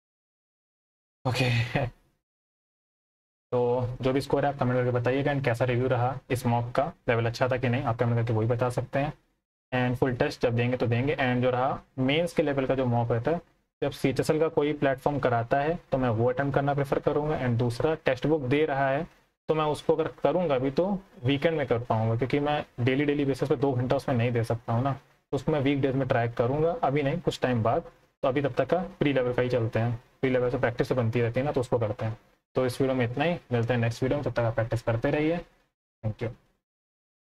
ओके तो जो भी स्कोर है आप कमेंट करके बताइएगा, एंड कैसा रिव्यू रहा इस मॉक का, लेवल अच्छा था कि नहीं, आप कमेंट करके वही बता सकते हैं। एंड फुल टेस्ट जब देंगे तो देंगे। एंड जो रहा मेंस के लेवल का जो मॉक रहता है, जब सी एच एस एल का कोई प्लेटफॉर्म कराता है तो मैं वो अटेम्प्ट करना प्रेफर करूँगा। एंड दूसरा, टेक्स्ट बुक दे रहा है तो मैं उसको अगर करूँगा भी तो वीकेंड में कर पाऊँगा, क्योंकि मैं डेली डेली बेसिस पे दो घंटा उसमें नहीं दे सकता हूँ ना, तो उसको मैं वीक डेज में ट्रैक करूँगा, अभी नहीं कुछ टाइम बाद। तो अभी तब तक का प्री लेवल का ही चलते हैं, प्री लेवल से प्रैक्टिस तो बनती रहती है ना, तो उसको करते हैं। तो इस वीडियो में इतना ही, मिलते हैं नेक्स्ट वीडियो में, तब तक आप प्रैक्टिस करते रहिए। Thank you.